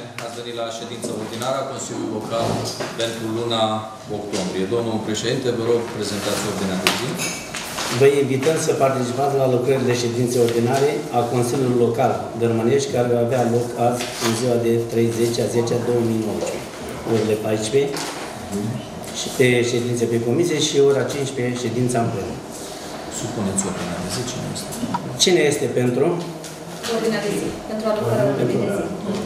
ați venit la ședința ordinară a Consiliului Local pentru luna octombrie. Domnul președinte, vă rog, prezentați ordinea de zi. Vă invităm să participați la lucrările ședințe ordinare a Consiliului Local Dărmănești, care va avea loc azi, în ziua de 30/10/2019, orele 14, și pe ședințe pe comisie și ora 15, ședința în plen. Supuneți ordinea de zi. Cine este? Cine este pentru? Ordinea de zi. Pentru adoptarea ordinii de zi.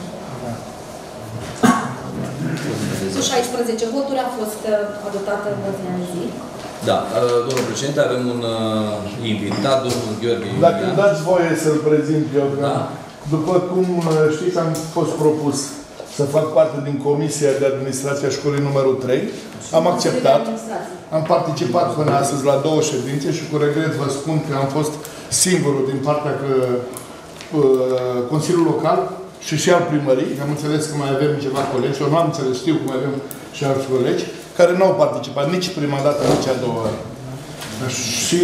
Cu 16 voturi a fost adoptată ordinea de zi. Da, domnul președinte, avem un invitat, domnul Gheorghe Iulian. Dacă îmi dați voie să-l prezint eu, da. După cum știți, am fost propus să fac parte din Comisia de Administrație a Școlii numărul 3. Am acceptat. Am participat până astăzi la 2 ședințe și cu regret vă spun că am fost singurul din partea Consiliului Local și al primării. Am înțeles că mai avem ceva colegi, eu nu am înțeles, știu că mai avem și alți colegi, care nu au participat nici prima dată, nici a doua oară. Și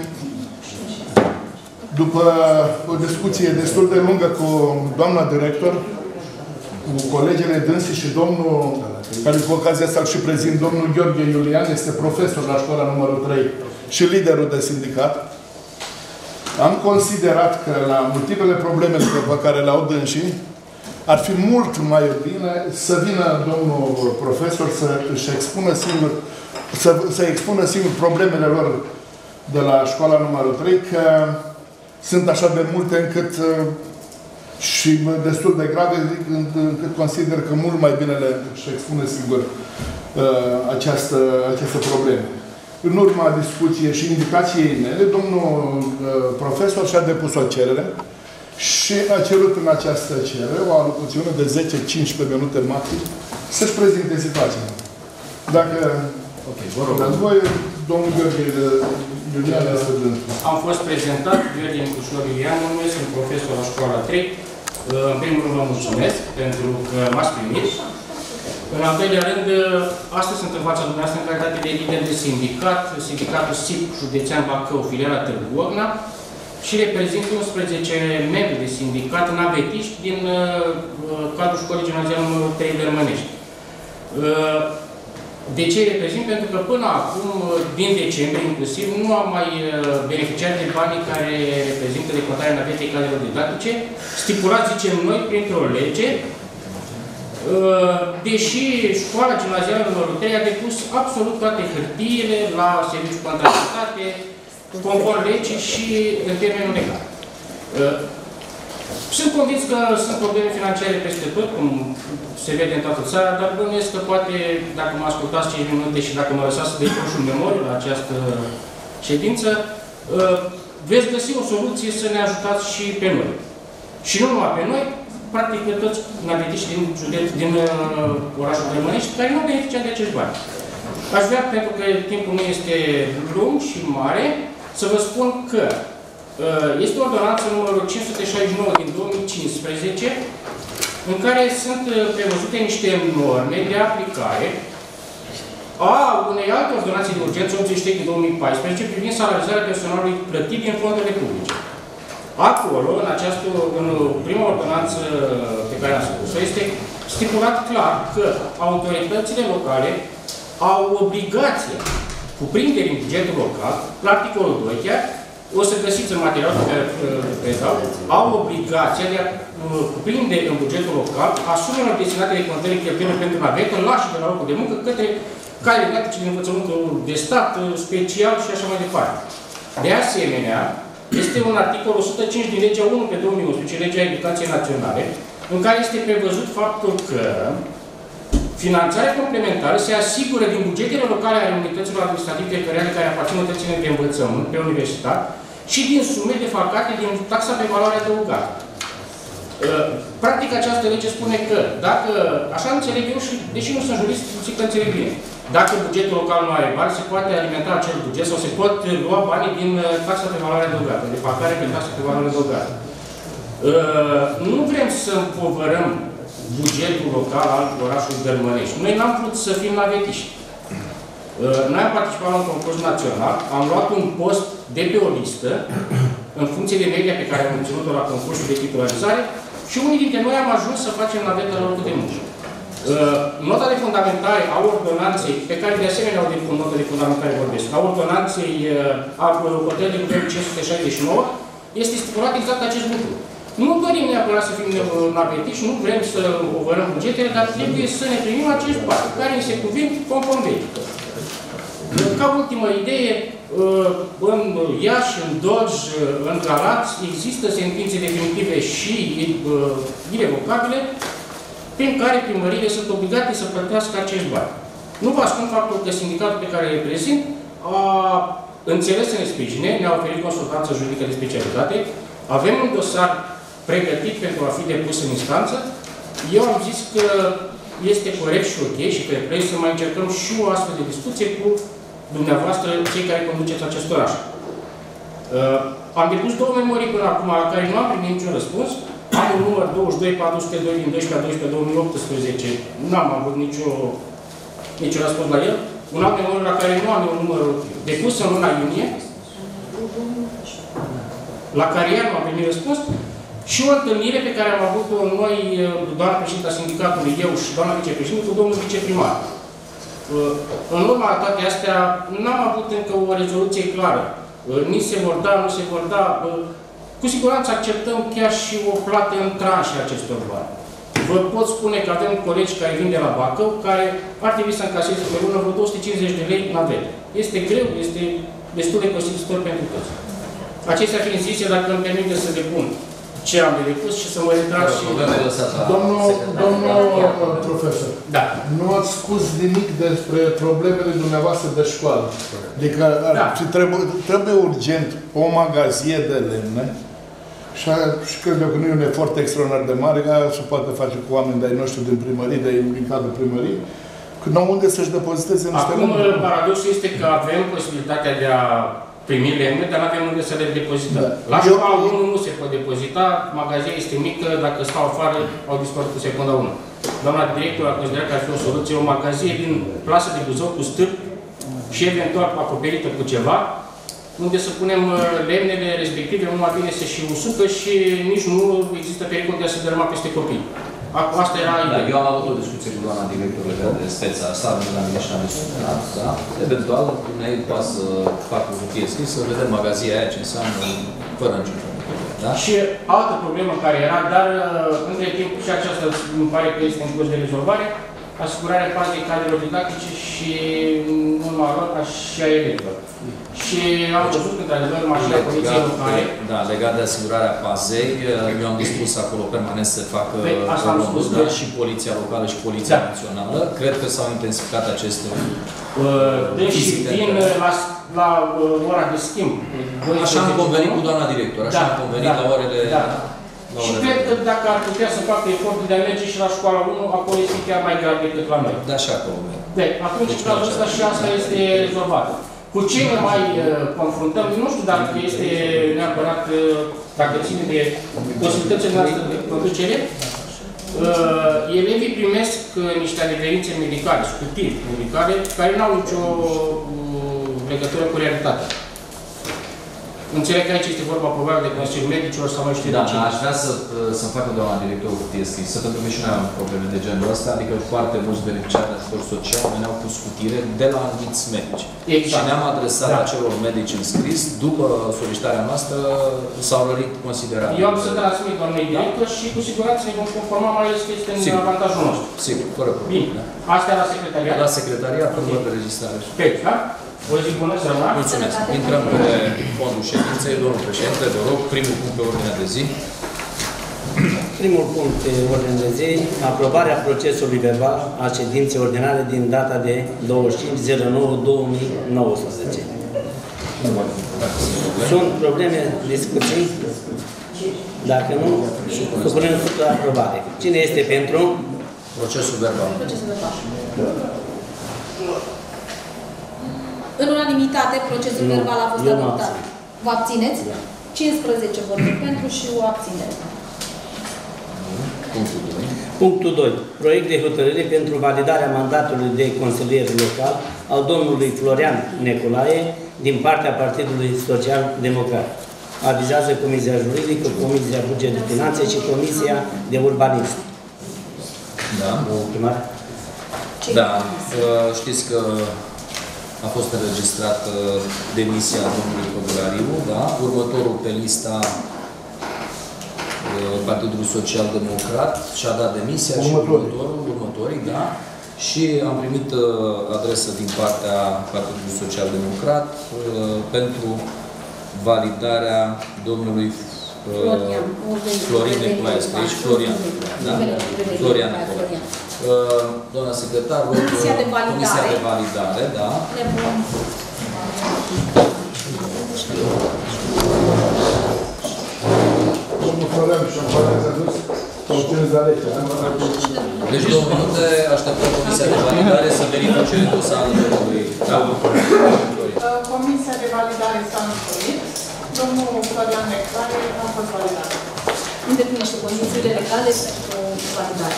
după o discuție destul de lungă cu doamna director, cu colegele dânsii și domnul, care cu ocazia asta și prezint, domnul Gheorghe Iulian, este profesor la școala numărul 3 și liderul de sindicat, am considerat că la multiple probleme pe care le au dânsii, ar fi mult mai bine să vină domnul profesor să își expună singur, să expună singur problemele lor de la școala numărul 3, că sunt așa de multe încât și destul de grave, încât consider că mult mai bine le își expune singur această problemă. În urma discuției și indicației mele, domnul profesor și-a depus o cerere și a cerut în această cerere o alocuțiune de 10-15 minute maxim să-și prezinte situația. Dacă dați voie, domnul Gheorghe Iulian este dânsul. Am fost prezentat, Gheorghe Iulian, sunt profesor la școala 3. În primul rând vă mulțumesc pentru că m-ați primit. În al doilea rând, astăzi sunt în fața dumneavoastră în calitate de lider de sindicat, sindicatul SIP Județean Bacău, filiala Târgu Ocna, și reprezint 11 membri de sindicat navetiști din cadrul școlii gimnaziale numărul 3 Dărmănești. De ce reprezint? Pentru că până acum, din decembrie inclusiv, nu am mai beneficiat de banii care reprezintă decontarea navetei cadrelor didactice, stipulat, zicem noi, printr-o lege, deși școala gimnazială numărul 3 a depus absolut toate hârtiile la serviciul contabilitate, conform legii și în termenul legal. Sunt convins că sunt probleme financiare peste tot, cum se vede în toată țara, dar bănuiesc că poate, dacă mă ascultați 5 minute și dacă mă lăsați să deproș un memoriu la această ședință, veți găsi o soluție să ne ajutați și pe noi. Și nu numai pe noi, practic pe toți navetiști din orașul Dărmănești, care nu beneficiază de acești bani. Aș vrea, pentru că timpul nu este lung și mare, să vă spun că este o ordonanță numărul 569 din 2015, în care sunt prevăzute niște norme de aplicare a unei alte ordonanțe de urgență 83 din 2014 privind salarizarea personalului plătit din fondurile publice. Acolo, în prima ordonanță pe care am spus-o, este stipulat clar că autoritățile locale au obligația cuprinderii în bugetul local, la articolul 2 chiar, o să găsiți în materialul pe care predau, au obligația de a cuprinde în bugetul local asumele destinate de contării cheltuielor pentru navetă, lași de la locul de muncă, către cale didactice de învățământul de stat, special și așa mai departe. De asemenea, este un articol 105 din legea 1 pe 2011, legea Educației Naționale, în care este prevăzut faptul că finanțarea complementară se asigură din bugetele locale ale unităților administrative teritoriale care aparțin unităților de învățământ pe universitar și din sume defalcate din taxa pe valoare adăugată. Practic, această lege spune că, dacă, așa înțeleg eu și, deși nu sunt jurist, zic că înțeleg bine, dacă bugetul local nu are bani, se poate alimenta acel buget sau se pot lua banii din taxa pe valoare adăugată, defalcare pe taxa pe valoare adăugată. Nu vrem să împovărăm bugetul local al orașului Dărmănești. Noi n-am vrut să fim navetiști. Noi am participat la un concurs național, am luat un post de pe o listă, în funcție de media pe care am obținut-o la concursul de titularizare, și unii dintre noi am ajuns să facem naveta la locul de Nota de fundamentare a ordonanței, pe care de asemenea au depus nota de fundamentare vorbesc, a ordonanței a hotărârii de guvern 569, este stipulat exact acest lucru. Nu dorim neapărat să fim navetiși, nu vrem să ovărăm bugetele, dar trebuie să ne primim acești bani, care ni se cuvin conform vechi. Ca ultimă idee, în Iași, în Dolj, în Galați, există sentințe definitive și irevocabile, prin care primăriile sunt obligate să plătească acești bani. Nu vă ascund faptul că sindicatul pe care îl reprezint a înțeles să ne sprijine, ne-a oferit consultanță juridică de specialitate, avem un dosar pregătit pentru a fi depus în instanță. Eu am zis că este corect și ok și că trebuie să mai încercăm și o astfel de discuție cu dumneavoastră, cei care conduceți acest oraș. Am depus 2 memorii până acum, la care nu am primit niciun răspuns. Am un număr 22-402 din 12/12/2018. N-am avut niciun răspuns la el. Un alt memoriu la care nu am un număr depus în luna iunie, la care iar nu am primit răspuns. Și o întâlnire pe care am avut-o noi, doamna președinta sindicatului, eu și doamna vicepreședinte, cu domnul viceprimar. În urma toate astea, n-am avut încă o rezoluție clară. Nici se vor da, nu se vor da. Cu siguranță acceptăm chiar și o plată în tranșe acestor bani. Vă pot spune că avem colegi care vin de la Bacău, care ar trebui să încaseze pe lună vreo 250 de lei navete. Este greu, este destul de costisitor pentru toți. Acestea fiind zise, dacă îmi permite să depun ce am de depus și să mă retrag și... Domnul profesor, da. Nu ați spus nimic despre problemele dumneavoastră de școală. Adică trebuie urgent o magazie de lemne și cred că nu e un efort extraordinar de mare, că se poate face cu oameni de-ai noștri din primării, din cadrul primării, când au unde să-și depoziteze niște lemne. Acum, paradoxul este că avem posibilitatea de a primi lemne, dar nu avem unde să le depozităm. La școala 1 nu se pot depozita, magazia este mică, dacă stau afară, au dispărut cu secunda 1. Doamna director a considerat că ar fi o soluție, o magazie din plasă de Buzău cu stâlp și eventual acoperită cu ceva, unde să punem lemnele respective, nu mai bine se și usucă și nici nu există pericol de a se dărâma peste copii. Asta era ideea. Eu am avut o discuție cu doamna director legată de speța asta, la mine și am discutat, da? Eventual, noi poate să fac o cutie scris, să vedem magazia aia ce înseamnă, fără niciun problem. Da? Și altă problemă care era, dar între timp și aceasta îmi pare că este în curs de rezolvare, asigurarea pazei cadrelor didactice și în Maroc și a elevilor. Și am văzut într-adevăr mașina poliției locale. Da, legat de asigurarea pazei, eu am dispus acolo permanent să facă și poliția locală și poliția națională. Cred că s-au intensificat aceste deși vin la ora de schimb. Așa am convenit cu doamna director, așa am convenit la orele... Și cred că dacă ar putea să facă efortul de a merge și la școala 1, acolo este chiar mai grav decât la noi. Da, și acolo. Atunci, în cazul ăsta și asta este rezolvată. Cu ce ne mai confruntăm? Nu știu dacă este neapărat, dacă ține de posibilitățile noastre de producere. Elevii primesc niște adeverințe medicale, scutiri medicale, care nu au nicio legătură cu realitatea. Înțeleg că aici este vorba probabil de Consiliul Medicilor sau mai știu de ce. Da, aș vrea să-mi facă doamna director o cutie scrisă, pentru că și noi am probleme de genul ăsta, adică foarte mulți beneficiari de ajutor social veneau cu scutire de la anumiți medici. Exact. Și ne-am adresat acelor medici înscris, după solicitarea noastră s-au rărit considerabil. Eu am să transmit doamnei director și cu siguranță ne vom conforma, mai ales că este în avantajul nostru. Sigur, fără probleme. Bine. Astea la secretariat? La secretariat, până de registrare. Perfect, da? O zi bună, să rămână. Mulțumesc. Intrăm pe fondul ședinței. Domnul președinte, vă rog, primul punct pe ordinea de zi. Primul punct pe ordinea de zi, aprobarea procesului verbal a ședinței ordinare din data de 25/09/2019. Sunt probleme, discuții? Dacă nu, supunem la aprobare. Cine este pentru? Procesul verbal. Procesul verbal. În unanimitate, procesul verbal a fost adoptat. Vă abțineți? 15 voturi pentru și o abținere. Punctul 2. Proiect de hotărâre pentru validarea mandatului de consilier local al domnului Florian Neculae din partea Partidului Social Democrat. Avizează Comisia Juridică, Comisia Buget de Finanțe și Comisia de Urbanism. Da. Primar? Da, știți că a fost înregistrată demisia domnului Codurariu, da? Următorul pe lista Partidului Social Democrat și-a dat demisia și următorii, da? Și am primit adresă din partea Partidului Social Democrat pentru validarea domnului Florin Nicolae, aici Florian. Da? Florian. Doamna secretar, Comisia de validare, da. Domnul Florian, șampania ți-a dus? Sau cine zalete? Deci 2 minute, așteptăm Comisia de validare să verifice dosarul domnului. Comisia de validare s-a însurit. Domnul Florian Nectare a fost validat. Îndeplinește condițiile legale pentru validare.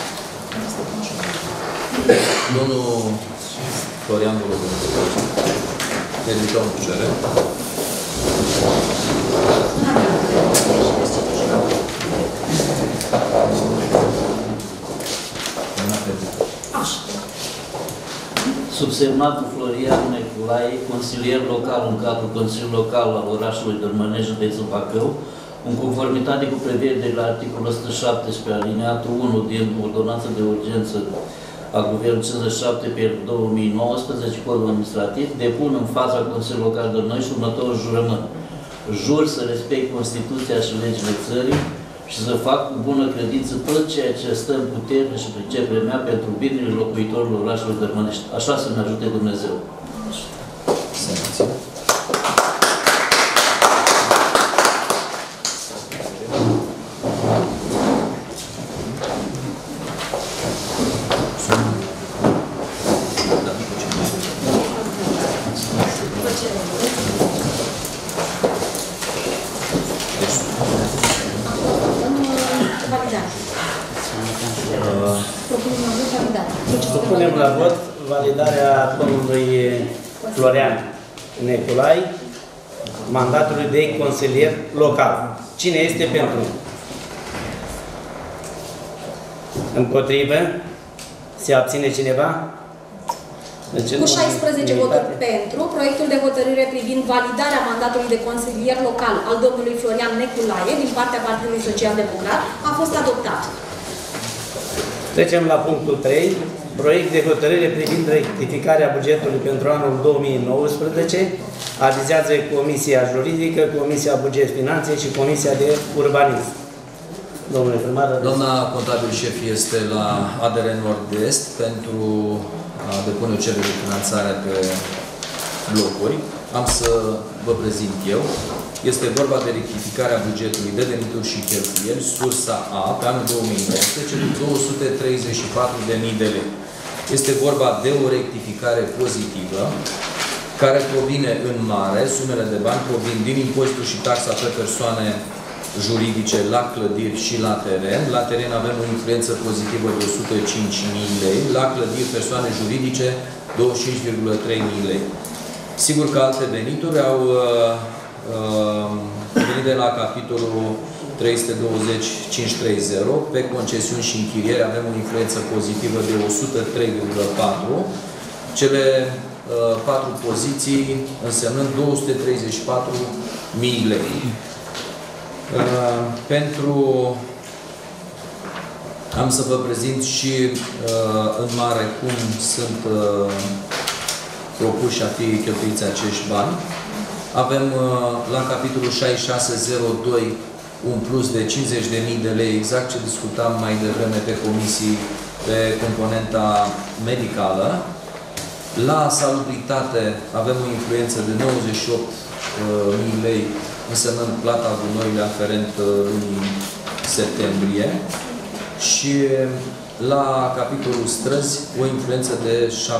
Domnul Florian, vă rog, ne ridicăm în picioare. Subsemnatul Florian Nicolae, consilier local în cadrul Consiliului Local al orașului Dărmănești, județul Bacău, în conformitate cu prevederile la articolul 117 alineatul 1 din Ordonanța de Urgență a Guvernului 57 pe 2019, Codul Administrativ, depun în fața Consiliului Local Dărmănești următorul jurământ. Jur să respect Constituția și legile țării și să fac cu bună credință tot ceea ce stă în putere și priceperea mea pentru binele locuitorilor orașului Dărmănești. Așa să-mi ajute Dumnezeu. Supunem la vot validarea domnului Florian Nicolae, mandatului de consilier local. Cine este pentru? Împotrivă? Se abține cineva? Deci, cu 16 voturi pentru, proiectul de hotărâre privind validarea mandatului de consilier local al domnului Florian Nicolae din partea Partidului Social Democrat a fost adoptat. Trecem la punctul 3. Proiect de hotărâre privind rectificarea bugetului pentru anul 2019. Avizează Comisia Juridică, Comisia Buget Finanțe și Comisia de Urbanism. Domnule primar. Doamna contabil șef este la ADR Nord-Est pentru a depune o cerere de finanțare pe blocuri. Am să vă prezint eu. Este vorba de rectificarea bugetului de venituri și cheltuieli, sursa A, pe anul 2019, de 234.000 de lei. Este vorba de o rectificare pozitivă, care provine în mare, sumele de bani provin din impozitul și taxa pe persoane juridice la clădiri și la teren. La teren avem o influență pozitivă de 105.000 lei, la clădiri persoane juridice 25,3.000 lei. Sigur că alte venituri au venit de la capitolul 320.530, pe concesiuni și închiriere avem o influență pozitivă de 103,4, cele 4 poziții însemnând 234.000 lei. Am să vă prezint și în mare cum sunt propuși a fi cheltuiți acești bani. Avem la capitolul 6602 un plus de 50.000 de lei, exact ce discutam mai devreme pe comisii, pe componenta medicală. La salubritate avem o influență de 98.000 lei, însemnând plata gunoiului aferent lunii septembrie. Și la capitolul străzi o influență de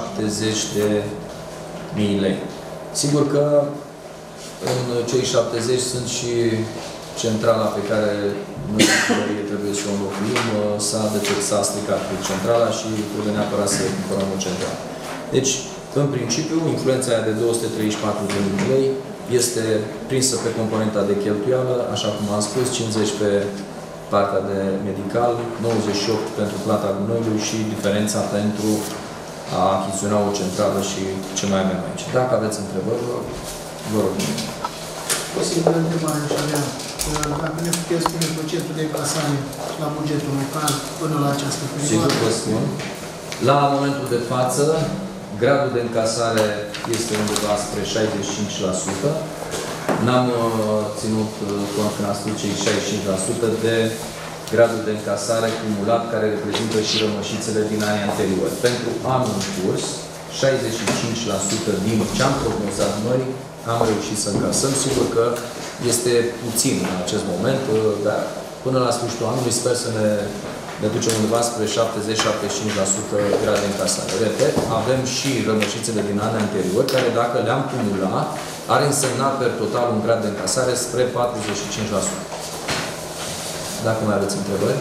70.000 lei. Sigur că în cei 70 sunt și centrala pe care noi trebuie să o înlocuim. S-a stricat cu centrala și trebuie neapărat să cumpărăm o centrală. Deci, în principiu, influența aia de 234.000 de lei este prinsă pe componenta de cheltuială, așa cum am spus, 50 pe partea de medical, 98 pentru plata gunoiului și diferența pentru a achiziționa o centrală și ce mai avem aici. Dacă aveți întrebări, vă rog. O singură întrebare și avea. Dacă ne puteți spune procentul de încasare la bugetul local până la această perioadă? Sigur vă spun. La momentul de față, gradul de încasare este undeva spre 65%. N-am ținut cont când am spus cei 65% de gradul de încasare cumulat care reprezintă și rămășițele din anii anteriori. Pentru anul în curs, 65% din ce am prognozat noi, am reușit să încasăm. Sigur că este puțin în acest moment, dar până la sfârșitul anului sper să ne ducem undeva spre 70-75% grad de încasare. Repet, avem și rămășițele din anii anteriori, care dacă le-am cumulat, ar însemna per total un grad de încasare spre 45%. Dacă mai aveți întrebări?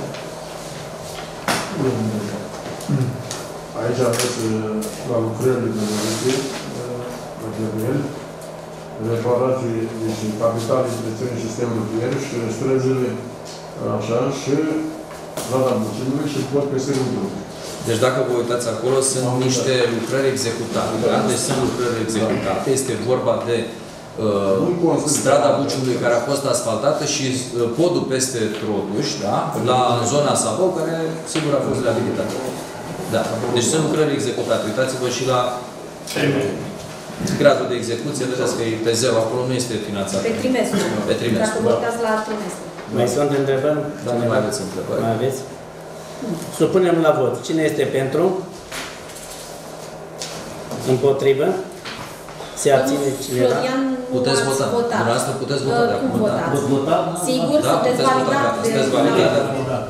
Aici aveți la lucrările de mărite, la Gheruel, reparații, deci capitale, întreținere sistemului de ieri și străzile, așa, și Rada Bucinului și pot pe servidul. Deci dacă vă uitați acolo, sunt niște lucrări executate. Da? Deci sunt lucrări executate. Este vorba de strada Buciului care a fost asfaltată și podul peste Trotuș, da? În zona Sabău, care sigur a fost reabilitată. Da. Deci sunt lucrări executate. Uitați-vă și la gradul de execuție, vedeți că e pe zero, acolo nu este finanțat. Pe trimestru. Pe trimestru. Dacă vă uitați la trimestru. Mai sunt întrebări? Da, nu mai aveți întrebări. Mai aveți? Supunem la vot. Cine este pentru? Împotrivă? Se abține cineva? Florian, puteți vota. Dumneavoastră puteți vota de acum. Cum votați? Sigur, sunteți validat.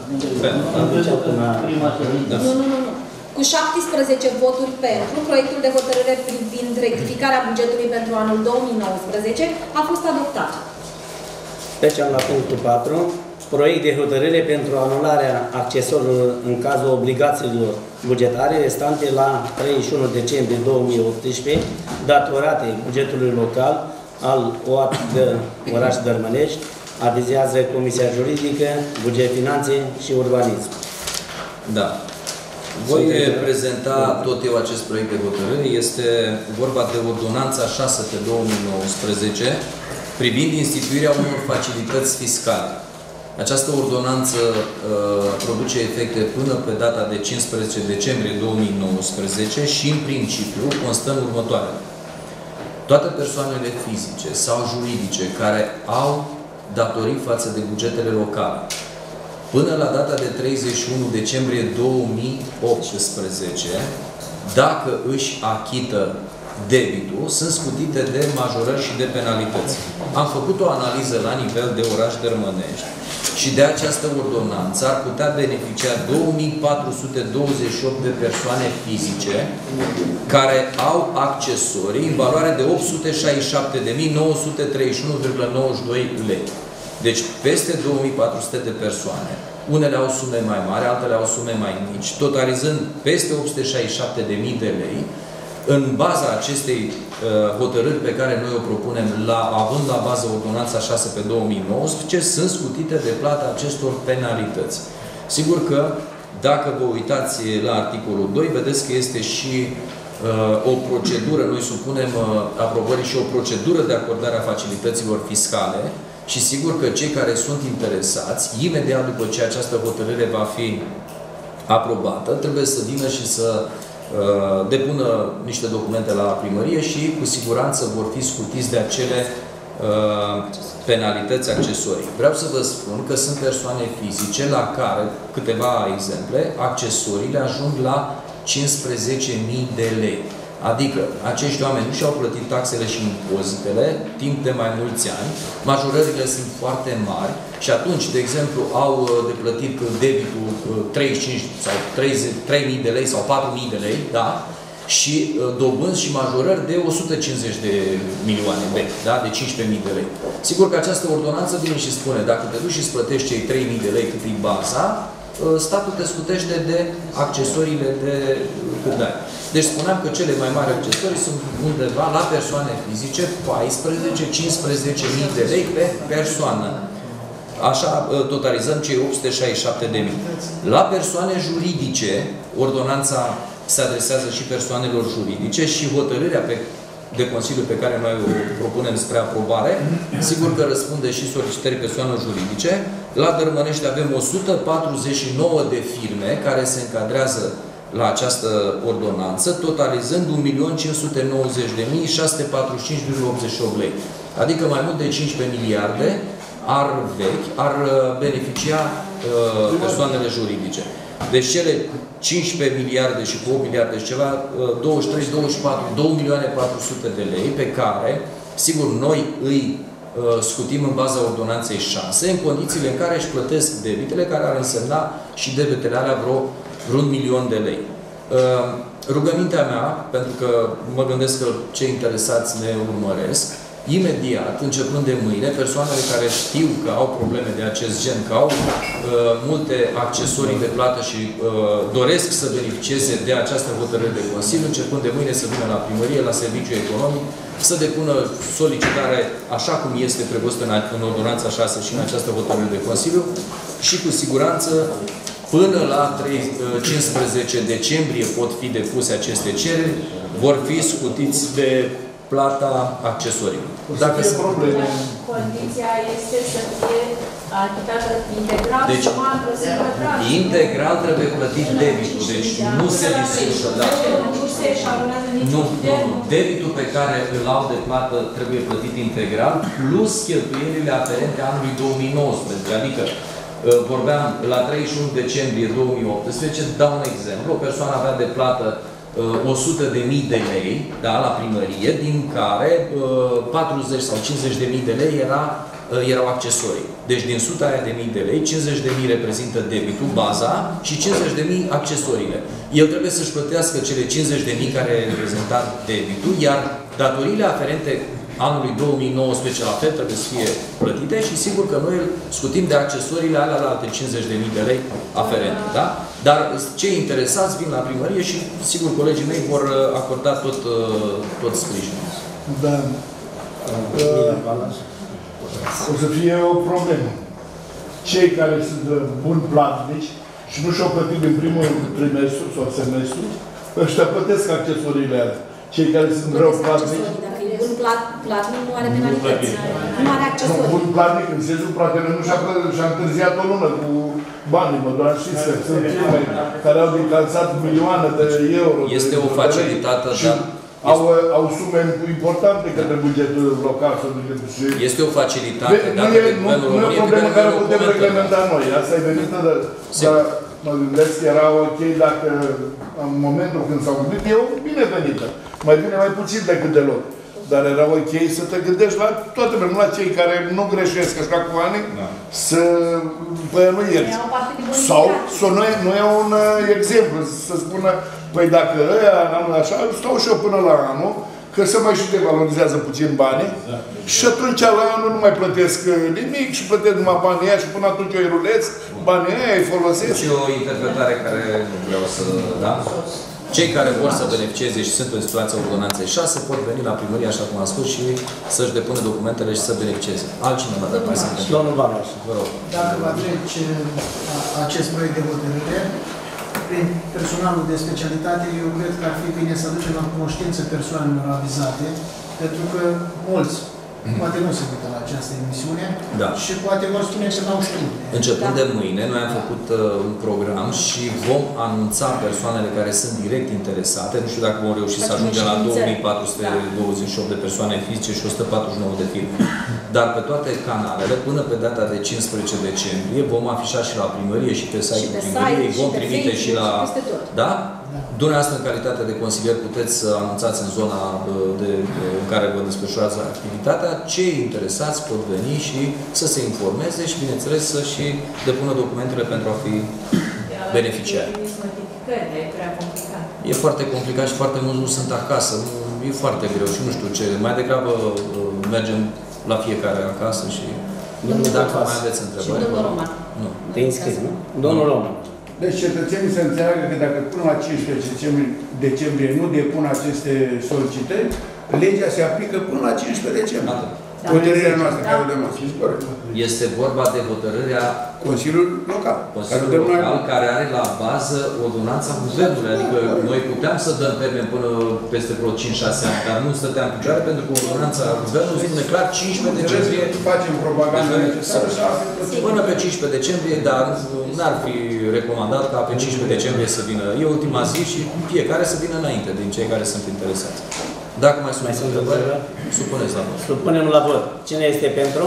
Nu. Cu 17 voturi pentru, proiectul de hotărâre privind rectificarea bugetului pentru anul 2019 a fost adoptat. Trecem la punctul 4. Proiect de hotărâre pentru anularea accesorilor în cazul obligațiilor bugetare restante la 31 decembrie 2018, datorate bugetului local al OAT de Oraș Dărmănești, avizează Comisia Juridică, Buget, Finanțe și Urbanism. Da. Voi prezenta tot eu acest proiect de hotărâre. Este vorba de ordonanța 6/2019 privind instituirea unor facilități fiscale. Această ordonanță produce efecte până pe data de 15 decembrie 2019 și, în principiu, constă în următoarele. Toate persoanele fizice sau juridice care au datorii față de bugetele locale până la data de 31 decembrie 2018, dacă își achită debitul, sunt scutite de majorări și de penalități. Am făcut o analiză la nivel de oraș Dărmănești și de această ordonanță ar putea beneficia 2428 de persoane fizice care au accesorii în valoare de 867.931,92 lei. Deci peste 2400 de persoane. Unele au sume mai mari, altele au sume mai mici, totalizând peste 867.000 de lei. În baza acestei hotărâri pe care noi o propunem, având la bază ordonanța 6/2019, sunt scutite de plata acestor penalități. Sigur că, dacă vă uitați la articolul 2, vedeți că este și o procedură, noi supunem aprobării și o procedură de acordare a facilităților fiscale și sigur că cei care sunt interesați, imediat după ce această hotărâre va fi aprobată, trebuie să vină și să depună niște documente la primărie și cu siguranță vor fi scutiți de acele penalități accesorii. Vreau să vă spun că sunt persoane fizice la care, câteva exemple, accesoriile ajung la 15.000 de lei. Adică, acești oameni nu și-au plătit taxele și impozitele timp de mai mulți ani, majorările sunt foarte mari și atunci, de exemplu, au de plătit debitul 35 sau 3.000 de lei sau 4.000 de lei, da? Și dobânzi și majorări de 150 de milioane de lei, da? De 15.000 de lei. Sigur că această ordonanță vine și spune, dacă te duci și îți plătești cei 3.000 de lei cât e baza, statul te scutește de accesoriile de cât dai. Deci spuneam că cele mai mari accesorii sunt undeva la persoane fizice 14-15.000 de lei pe persoană. Așa totalizăm cei 867.000. La persoane juridice, ordonanța se adresează și persoanelor juridice și hotărârea de Consiliu pe care noi o propunem spre aprobare, sigur că răspunde și solicitării persoanelor juridice. La Dărmănești avem 149 de firme care se încadrează la această ordonanță, totalizând 1.590.645,88 lei. Adică mai mult de 15 miliarde ar beneficia persoanele juridice. Deci cele 15 miliarde și cu 8 miliarde și ceva, 23, 24, 2.400.000 de lei pe care, sigur, noi îi scutim în baza ordonanței 6, în condițiile în care își plătesc debitele, care ar însemna și debitele alea vreo 1.000.000 de lei. Rugămintea mea, pentru că mă gândesc că cei interesați ne urmăresc, imediat, începând de mâine, persoanele care știu că au probleme de acest gen, că au multe accesorii de plată și doresc să beneficieze de această hotărâre de Consiliu, începând de mâine să vină la primărie, la serviciul economic, să depună solicitare așa cum este prevăzută în ordonanța 6 și în această hotărâre de Consiliu și cu siguranță până la 15 decembrie pot fi depuse aceste cereri, vor fi scutiți de plata accesoriilor. Dacă sunt probleme. Condiția este să fie achitată integral, deci, integral trebuie plătit debitul. Deci nu se disușă. Nu se eșalonează niciun debitul pe care îl au de plată trebuie plătit integral, plus cheltuielile aferente anului 2019. Adică vorbeam la 31 decembrie 2018, dau un exemplu, o persoană avea de plată 100.000 de lei, da, la primărie, din care 40 sau 50.000 de lei erau accesorii. Deci din 100 aia de mii de lei, 50.000 reprezintă debitul, baza, și 50.000 accesoriile. El trebuie să-și plătească cele 50.000 care reprezenta debitul, iar datoriile aferente anului 2019 la fel trebuie să fie plătite și sigur că noi îl scutim de accesoriile alea la alte 50.000 de lei aferente, da? Dar cei interesați vin la primărie și sigur colegii mei vor acorda tot sprijinul. Da. O să fie o problemă. Cei care sunt buni platnici și nu și-au plătit din primul trimestru sau semestru, ăștia plătesc accesoriile alea. Cei care sunt rău platnici... Bun platnic nu are penalități. Nu are accesorii. Bun platnic, în sensul, fratele, nu și-a întârziat o lună cu banii, mă, doar știți că sunt firme care au decalțat milioane de euro. Este o facilitate, dar... Au sume importante către bugetul local. Este o facilitate. Nu e o problemă care o putem reglementa noi. Asta e venită, dar mă gândesc că era ok dacă în momentul când s-au gândit, e o binevenită. Mai bine, mai puțin decât deloc. Dar era ok să te gândești la toate, nu la cei care nu greșesc așa cu ani, să nu ierți. Sau să nu iau un exemplu, să spună, păi dacă ăia anul așa, stau și eu până la anul, că se mai și devalorizează puțin banii, și atunci la anul nu mai plătesc nimic și plătesc numai banii aia și până atunci eu îi rulez, banii aia îi folosesc. Și o interpretare care vreau să... Da? Cei care vor să beneficieze și sunt în situația ordonanței 6 pot veni la primărie, așa cum am spus, și să-și depună documentele și să beneficieze. Altcineva, dacă mai sunt. Domnul Varaș. Vă rog. Dacă va trece acest proiect de hotărâre, prin personalul de specialitate, eu cred că ar fi bine să aducem la cunoștință persoanelor avizate, pentru că mulți poate nu se uită la această emisiune și poate vor spune că n-au știut. Începând de mâine, noi am făcut un program și vom anunța persoanele care sunt direct interesate. Nu știu dacă vom reuși să ajungem la 2428 de persoane fizice și 149 de firme. Dar pe toate canalele, până pe data de 15 decembrie, vom afișa și la primărie și pe site-ul primăriei, vom trimite și la... Da? Dumneavoastră, în calitate de consilier, puteți să anunțați în zona în care vă desfășurați activitatea. Cei interesați pot veni și să se informeze și, bineînțeles, să și depună documentele pentru a fi beneficiari. E foarte complicat și foarte mulți nu sunt acasă. E foarte greu și nu știu ce. Mai degrabă mergem la fiecare acasă și dacă mai aveți întrebări. Și domnul Roman. Nu. Te înscris, nu? Domnul Roman. Deci cetățenii să înțeleagă că dacă până la 15 decembrie nu depun aceste solicitări, legea se aplică până la 15 decembrie. Hotărârea noastră care o dăm astăzi, corect. Este vorba de hotărârea Consiliul Local. Consiliul Local, care are la bază ordonanța Guvernului. Adică noi puteam să dăm termen până peste vreo 5-6 ani, dar nu stăteam în picioare pentru că ordonanța Guvernului spune clar 15 decembrie. Facem propaganda necesară și asta. Până pe 15 decembrie, dar n-ar fi recomandat ca pe 15 decembrie să vină. E ultima zi și fiecare să vină înainte din cei care sunt interesați. Dacă mai sunt întrebări, supuneți la vot. Supunem la vot. Cine este pentru?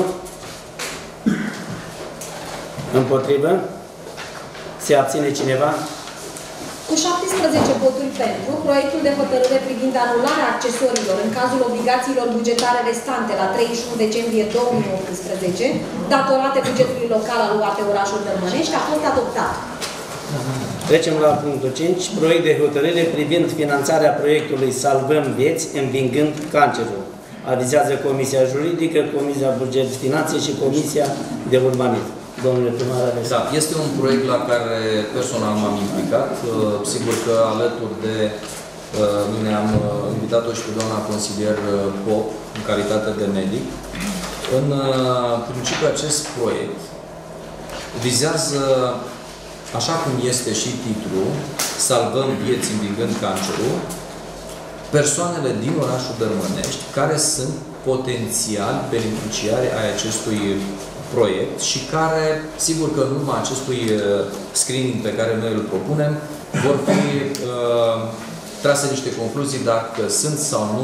Împotrivă? Se abține cineva? Cu 17 voturi pentru, proiectul de hotărâre privind anularea accesoriilor în cazul obligațiilor bugetare restante la 31 decembrie 2018, datorate bugetului local al UAT Orașul Dărmănești, a fost adoptat. Trecem la punctul 5. Proiect de hotărâre privind finanțarea proiectului Salvăm Vieți învingând cancerul. Avizează Comisia Juridică, Comisia Buget Finanțe și Comisia de Urbanism. Domnule primar, aveți. Da, este un proiect la care personal m-am implicat. Sigur că alături de mine am invitat-o și pe doamna consilier Pop, în calitate de medic. În principiu, acest proiect vizează, așa cum este și titlul, Salvăm Vieți învingând cancerul, persoanele din orașul Dărmănești care sunt potențial beneficiari ai acestui proiect și care, sigur că în urma acestui screening pe care noi îl propunem, vor fi trase niște concluzii dacă sunt sau nu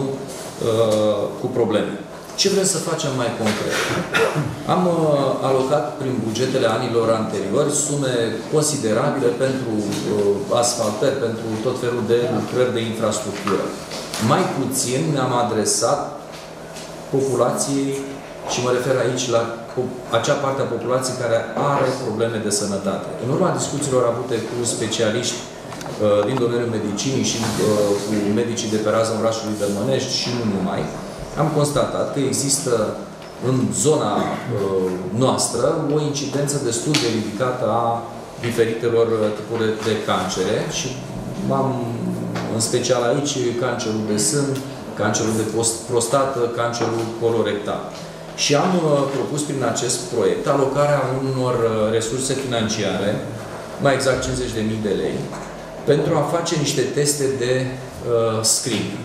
cu probleme. Ce vrem să facem mai concret? Am alocat prin bugetele anilor anteriori sume considerabile pentru asfaltări, pentru tot felul de lucrări de infrastructură. Mai puțin ne-am adresat populației, și mă refer aici la acea parte a populației care are probleme de sănătate. În urma discuțiilor avute cu specialiști din domeniul medicinii și cu medicii de pe raza orașului Dărmănești și nu numai, am constatat că există în zona noastră o incidență destul de ridicată a diferitelor tipuri de cancere și am în special aici cancerul de sân, cancerul de prostată, cancerul colorectal. Și am propus prin acest proiect alocarea unor resurse financiare, mai exact 50.000 de lei, pentru a face niște teste de screening.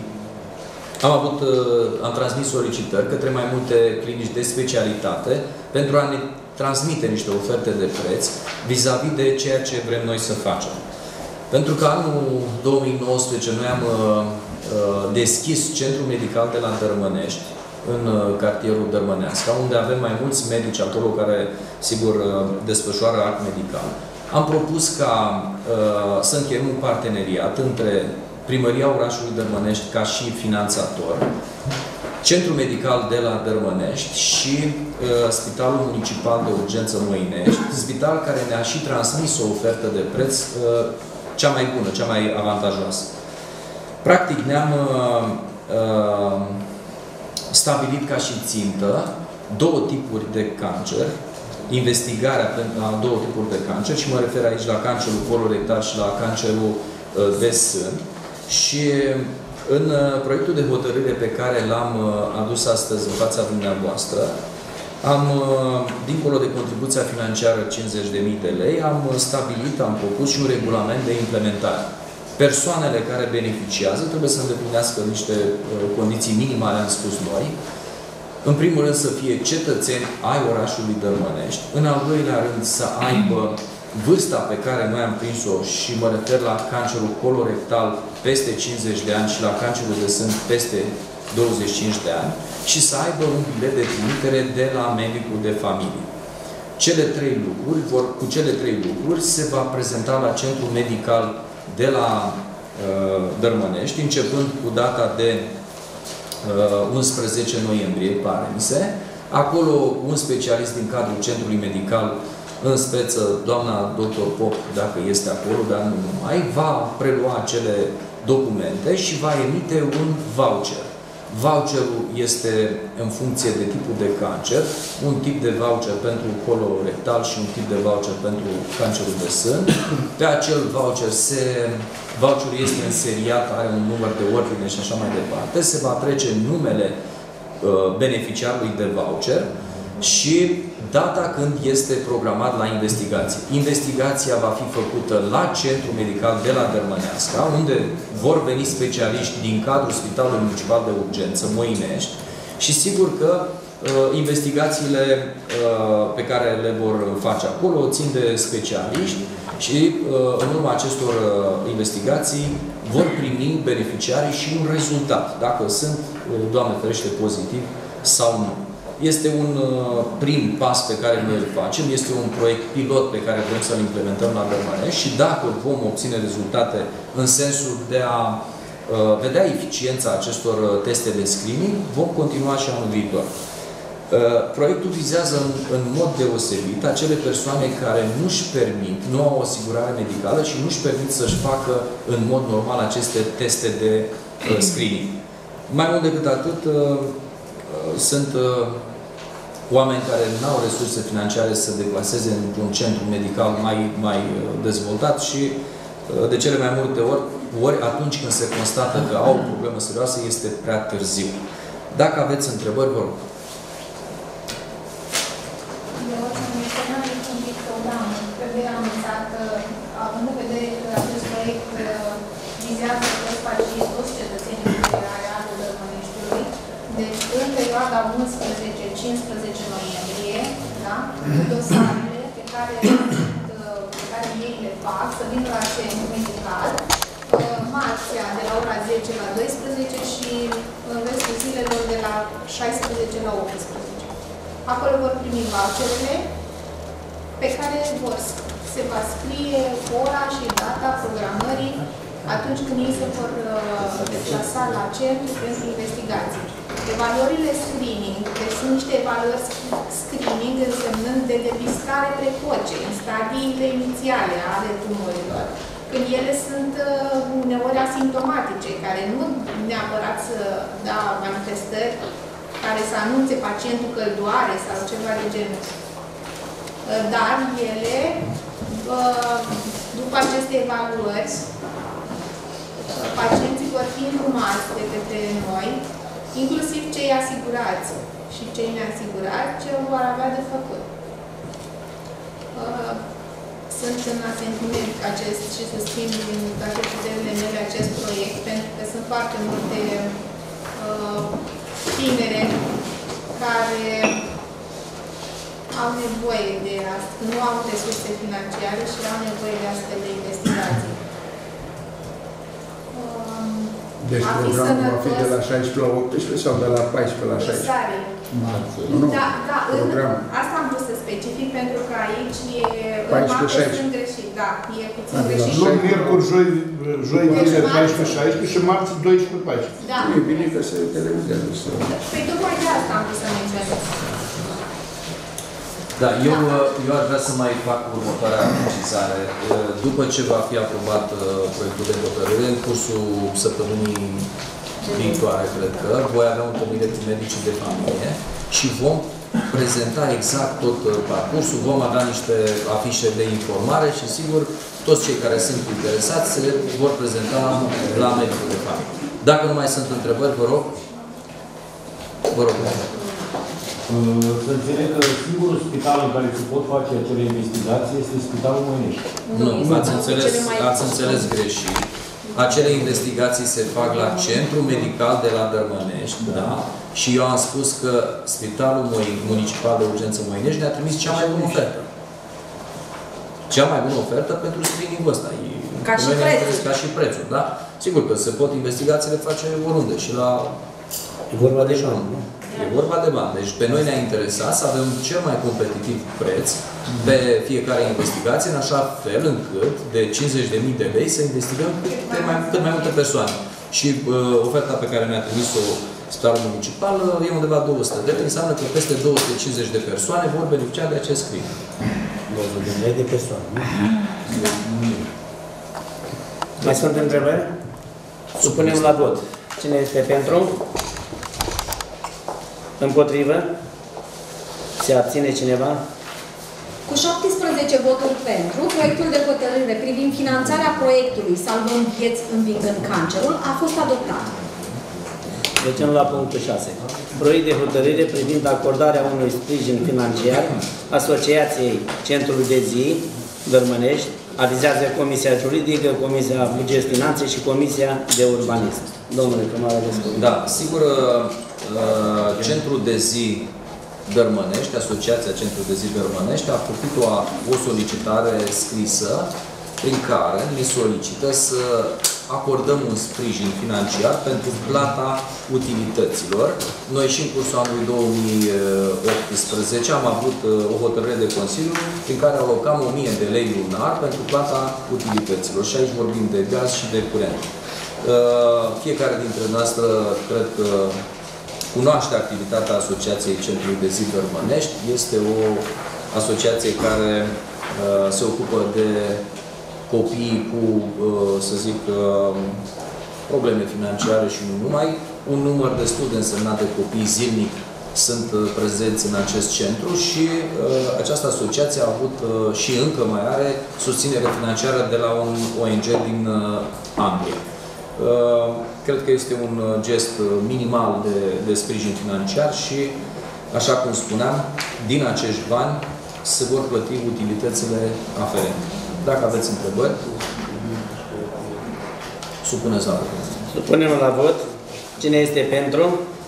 Am transmis solicitări către mai multe clinici de specialitate pentru a ne transmite niște oferte de preț vis-a-vis de ceea ce vrem noi să facem. Pentru că anul 2019 noi am deschis Centrul Medical de la Dărmănești, în cartierul Dărmăneasca, unde avem mai mulți medici acolo care, sigur, desfășoară act medical. Am propus ca să încheiem un parteneriat între Primăria Orașului Dărmănești ca și finanțator, Centrul Medical de la Dărmănești și Spitalul Municipal de Urgență Moinești, spital care ne-a și transmis o ofertă de preț cea mai bună, cea mai avantajoasă. Practic ne-am stabilit ca și țintă două tipuri de cancer, investigarea a două tipuri de cancer și mă refer aici la cancerul colorectal și la cancerul de sân. Și în proiectul de hotărâre pe care l-am adus astăzi în fața dumneavoastră, dincolo de contribuția financiară 50.000 de lei, am stabilit, am propus și un regulament de implementare. Persoanele care beneficiază trebuie să îndeplinească niște condiții minimale, am spus noi. În primul rând să fie cetățeni ai orașului Dărmănești. În al doilea rând să aibă vârsta pe care noi am prins-o și mă refer la cancerul colorectal peste 50 de ani și la cancerul de sân peste 25 de ani și să aibă un bilet de trimitere de la medicul de familie. Cu cele trei lucruri se va prezenta la Centrul Medical de la Dărmănești, începând cu data de 11 noiembrie, pare-mi se. Acolo un specialist din cadrul Centrului Medical, în speță doamna dr. Pop, dacă este acolo, dar nu numai, va prelua acele documente și va emite un voucher. Voucherul este în funcție de tipul de cancer, un tip de voucher pentru colorectal și un tip de voucher pentru cancerul de sân. Pe acel voucher voucherul este înseriat, are un număr de ordine și așa mai departe. Se va trece numele beneficiarului de voucher și data când este programat la investigație. Investigația va fi făcută la Centrul Medical de la Dărmăneasca, unde vor veni specialiști din cadrul Spitalului Municipal de Urgență, Moinești, și sigur că investigațiile pe care le vor face acolo țin de specialiști și în urma acestor investigații vor primi beneficiarii și un rezultat, dacă sunt, Doamne ferește, pozitiv sau nu. Este un prim pas pe care noi îl facem, este un proiect pilot pe care vrem să-l implementăm la Dărmănești și dacă vom obține rezultate în sensul de a vedea eficiența acestor teste de screening, vom continua și anul viitor. Proiectul vizează în mod deosebit acele persoane care nu-și permit, nu au o asigurare medicală și nu-și permit să-și facă în mod normal aceste teste de screening. Mai mult decât atât, sunt oameni care nu au resurse financiare să deplaseze într-un centru medical mai dezvoltat și de cele mai multe ori atunci când se constată că au o problemă serioasă, este prea târziu. Dacă aveți întrebări, vă rog. Eu ați menționat un pic programul. Trebuie anunțat, având în vedere că acest proiect vizează toți cetățenii din arealul Dărmăneștiului, deci în perioada 11-15 noiembrie, da? Dosarele pe care ei le fac să vină la centru medical, marțea de la ora 10 la 12 și în restul zilelor de la 16 la 18. Acolo vor primi voucherele pe care se va scrie ora și data programării atunci când ei se vor deplasa la centru pentru investigații. Evaluările screening, deci sunt niște evaluări screening însemnând de depistare precoce în stadiile inițiale ale tumorilor, când ele sunt uneori asimptomatice, care nu neapărat să dea manifestări care să anunțe pacientul că îl doare sau ceva de genul. Dar ele, după aceste evaluări, pacienții vor fi îndrumați de către noi, inclusiv cei asigurați și cei neasigurați, ce vor avea de făcut. Sunt în asentiment și susțin din toate puterile mele acest proiect, pentru că sunt foarte multe tinere care au nevoie de asta, nu au resurse financiare și au nevoie de astfel de investigații. Deci programul va fi de la 16 la 18 sau de la 14 la 16? Nu, da, program. Asta am vrut să specific, pentru că aici e 14-16. puțin greșit. Da, e puțin greșit. Luni, miercuri, joi, vineri, 14-16 și marți, 12-14. Da. E bine că se televizează. Păi tocmai de asta am vrut să menționez. Da, eu aș vrea să mai fac următoarea precizare. După ce va fi aprobat proiectul de hotărâre, în cursul săptămânii viitoare, cred că, voi avea o întâlnire cu medicii de familie și vom prezenta exact tot parcursul, vom avea niște afișe de informare și, sigur, toți cei care sunt interesați se vor prezenta la medicul de familie. Dacă nu mai sunt întrebări, vă rog. Vă rog. Să înțeleg că singurul spital în care se pot face acele investigații este Spitalul Moinești. Nu, ați înțeles greșit. Acele investigații se fac la Centrul Medical de la Dărmănești, da? Și eu am spus că Spitalul Municipal de Urgență Moinești ne-a trimis cea mai bună ofertă. Cea mai bună ofertă pentru screening-ul ăsta. Ca și prețul, da? Sigur că se pot investigațiile face oriunde și la... E vorba de bani, nu? E vorba de bani. Deci pe noi ne-a interesat să avem cel mai competitiv preț pe fiecare investigație, în așa fel încât de 50.000 de lei să investigăm cât mai multe persoane. Și oferta pe care ne-a trimis-o Spitalul Municipal e undeva 200 de lei, înseamnă că peste 250 de persoane vor beneficia de acest screening. 200 de lei de persoane, nu? Mai sunt întrebări? Supunem la vot. Cine este pentru? Împotrivă? Se abține cineva? Cu 17 voturi pentru, proiectul de hotărâre privind finanțarea proiectului Salvăm vieți învingând cancerul a fost adoptat. Trecem la punctul 6. Proiect de hotărâre privind acordarea unui sprijin financiar Asociației Centrul de Zi Dărmănești. Avizează Comisia Juridică, Comisia Buget Finanțe și Comisia de Urbanism. Domnule primar, aveți cuvântul. Da, sigur, Centrul de Zi Dărmănești, Asociația Centrul de Zi Dărmănești, a făcut o solicitare scrisă prin care ne solicită să acordăm un sprijin financiar pentru plata utilităților. Noi și în cursul anului 2018 am avut o hotărâre de Consiliu prin care alocam 1000 de lei lunar pentru plata utilităților. Și aici vorbim de gaz și de curent. Fiecare dintre noastre, cred că, cunoaște activitatea Asociației Centrului de Zi Dărmănești. Este o asociație care se ocupă de copii cu, să zic, probleme financiare și nu numai. Un număr destul de însemnat de copii zilnic sunt prezenți în acest centru și această asociație a avut și încă mai are susținere financiară de la un ONG din Anglia. Cred că este un gest minimal de sprijin financiar și, așa cum spuneam, din acești bani se vor plăti utilitățile aferente. Dacă aveți întrebări, supuneți la vot. Supunem la vot. Cine este pentru?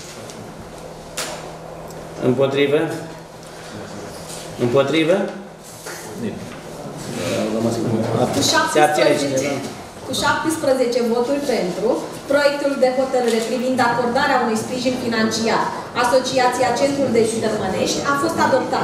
Împotrivă? Împotrivă? Cu 17 voturi pentru, proiectul de hotărâre privind acordarea unui sprijin financiar Asociația Centrul de Zi Dărmănești a fost adoptat.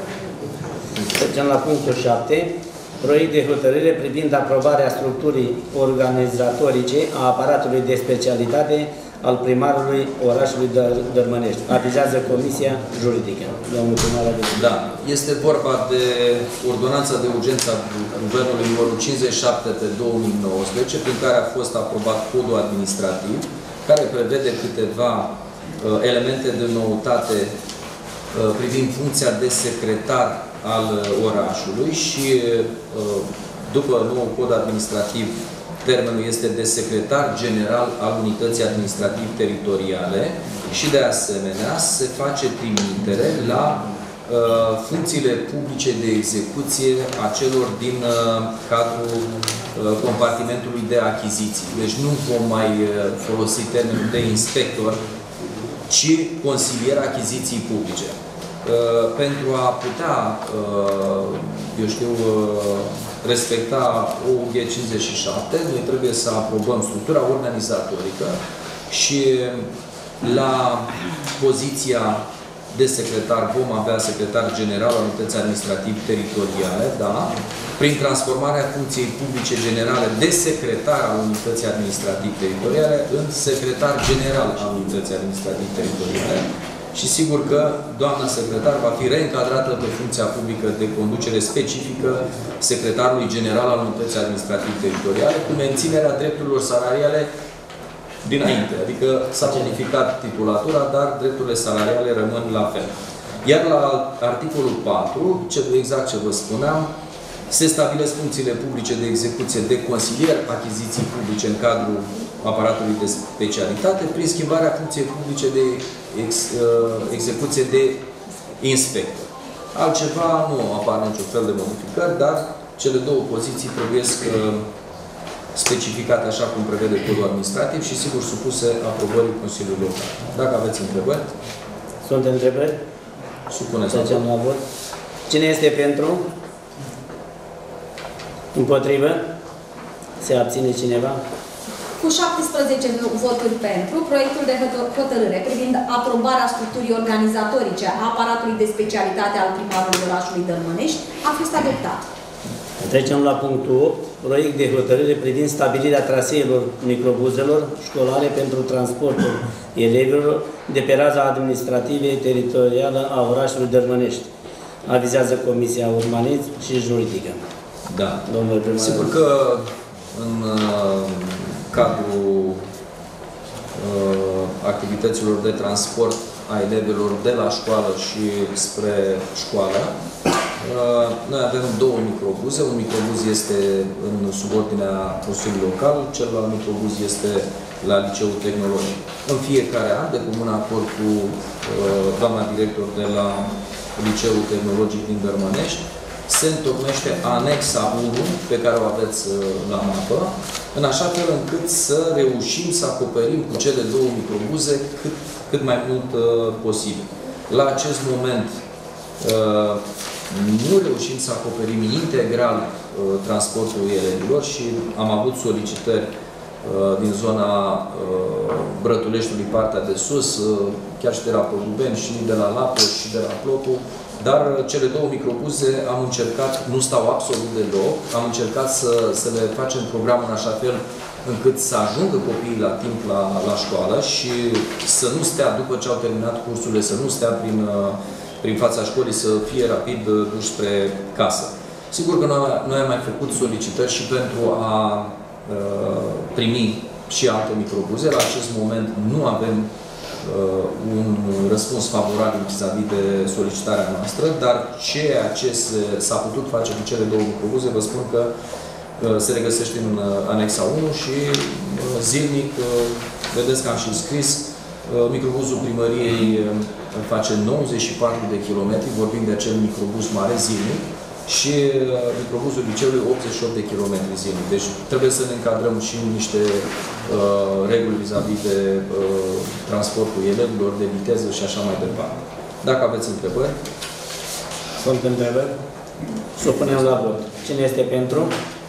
Trecem la punctul 7. Proiect de hotărâre privind aprobarea structurii organizatorice a aparatului de specialitate al primarului orașului Dărmănești. Avizează Comisia Juridică. Domnul primar, da, este vorba de ordonanța de urgență a Guvernului numărul 57 pe 2019, prin care a fost aprobat codul administrativ, care prevede câteva elemente de noutate privind funcția de secretar al orașului și după nou cod administrativ termenul este de secretar general al unității administrativ-teritoriale și de asemenea se face trimitere la funcțiile publice de execuție a celor din cadrul compartimentului de achiziții. Deci nu vom mai folosi termenul de inspector, ci consilier achiziții publice. Pentru a putea, eu știu, respecta OUG 57, noi trebuie să aprobăm structura organizatorică și la poziția de secretar vom avea secretar general al unității administrativ-teritoriale, da? Prin transformarea funcției publice generale de secretar al unității administrativ-teritoriale în secretar general al unității administrativ-teritoriale. Și sigur că doamna secretar va fi reîncadrată pe funcția publică de conducere specifică secretarului general al unității administrativ-teritoriale, cu menținerea drepturilor salariale dinainte. Adică s-a modificat titulatura, dar drepturile salariale rămân la fel. Iar la articolul 4, exact ce vă spuneam, se stabilesc funcțiile publice de execuție de consilier, achiziții publice în cadrul aparatului de specialitate, prin schimbarea funcției publice de execuție de inspector. Altceva nu apar niciun fel de modificări, dar cele două poziții trebuie specificate așa cum prevede codul administrativ și sigur supuse aprobării Consiliului Local. Dacă aveți întrebări? Sunt întrebări? Supuneți la vot. Cine este pentru? Împotrivă? Se abține cineva? Cu 17 voturi pentru, proiectul de hotărâre privind aprobarea structurii organizatorice a aparatului de specialitate al primarului orașului Dărmănești a fost adoptat. Trecem la punctul 8. Proiect de hotărâre privind stabilirea traseelor microbuzelor școlare pentru transportul elevilor de pe raza administrativă teritorială a orașului Dărmănești. Avizează Comisia Urbanism și Juridică. Da. Domnule primar. Sigur că în cadrul activităților de transport a elevilor de la școală și spre școală, Noi avem două microbuze. Un microbuz este în subordinea Consiliului Local, celălalt microbuz este la Liceul Tehnologic. În fiecare an, de comun acord cu doamna director de la Liceul Tehnologic din Dărmănești, se întocmește anexa 1 pe care o aveți la mapă, în așa fel încât să reușim să acoperim cu cele două microbuze cât mai mult posibil. La acest moment nu reușim să acoperim integral transportul elevilor și am avut solicitări din zona Brătuleștiului, partea de sus, chiar și de la Pădubeni, și de la Lapăș, și de la Plotu, dar cele două microbuze am încercat, nu stau absolut deloc, am încercat să le facem programul în așa fel încât să ajungă copiii la timp la școală și să nu stea, după ce au terminat cursurile, să nu stea prin fața școlii, să fie rapid duși spre casă. Sigur că noi am mai făcut solicitări și pentru a primi și alte microbuze. La acest moment nu avem un răspuns favorabil vis-a-vis de solicitarea noastră, dar ceea ce s-a putut face cu cele două microbuze, vă spun că se regăsește în anexa 1 și zilnic, vedeți că am și scris, microbuzul primăriei face 94 de kilometri, vorbim de acel microbuz mare zilnic, și microbuzul liceului 88 de kilometri zilnic. Deci trebuie să ne încadrăm și în niște reguli vis-a-vis de transportul elevilor, de viteză și așa mai departe. Dacă aveți întrebări. Sunt întrebări? Să o punem la vot. Cine este pentru?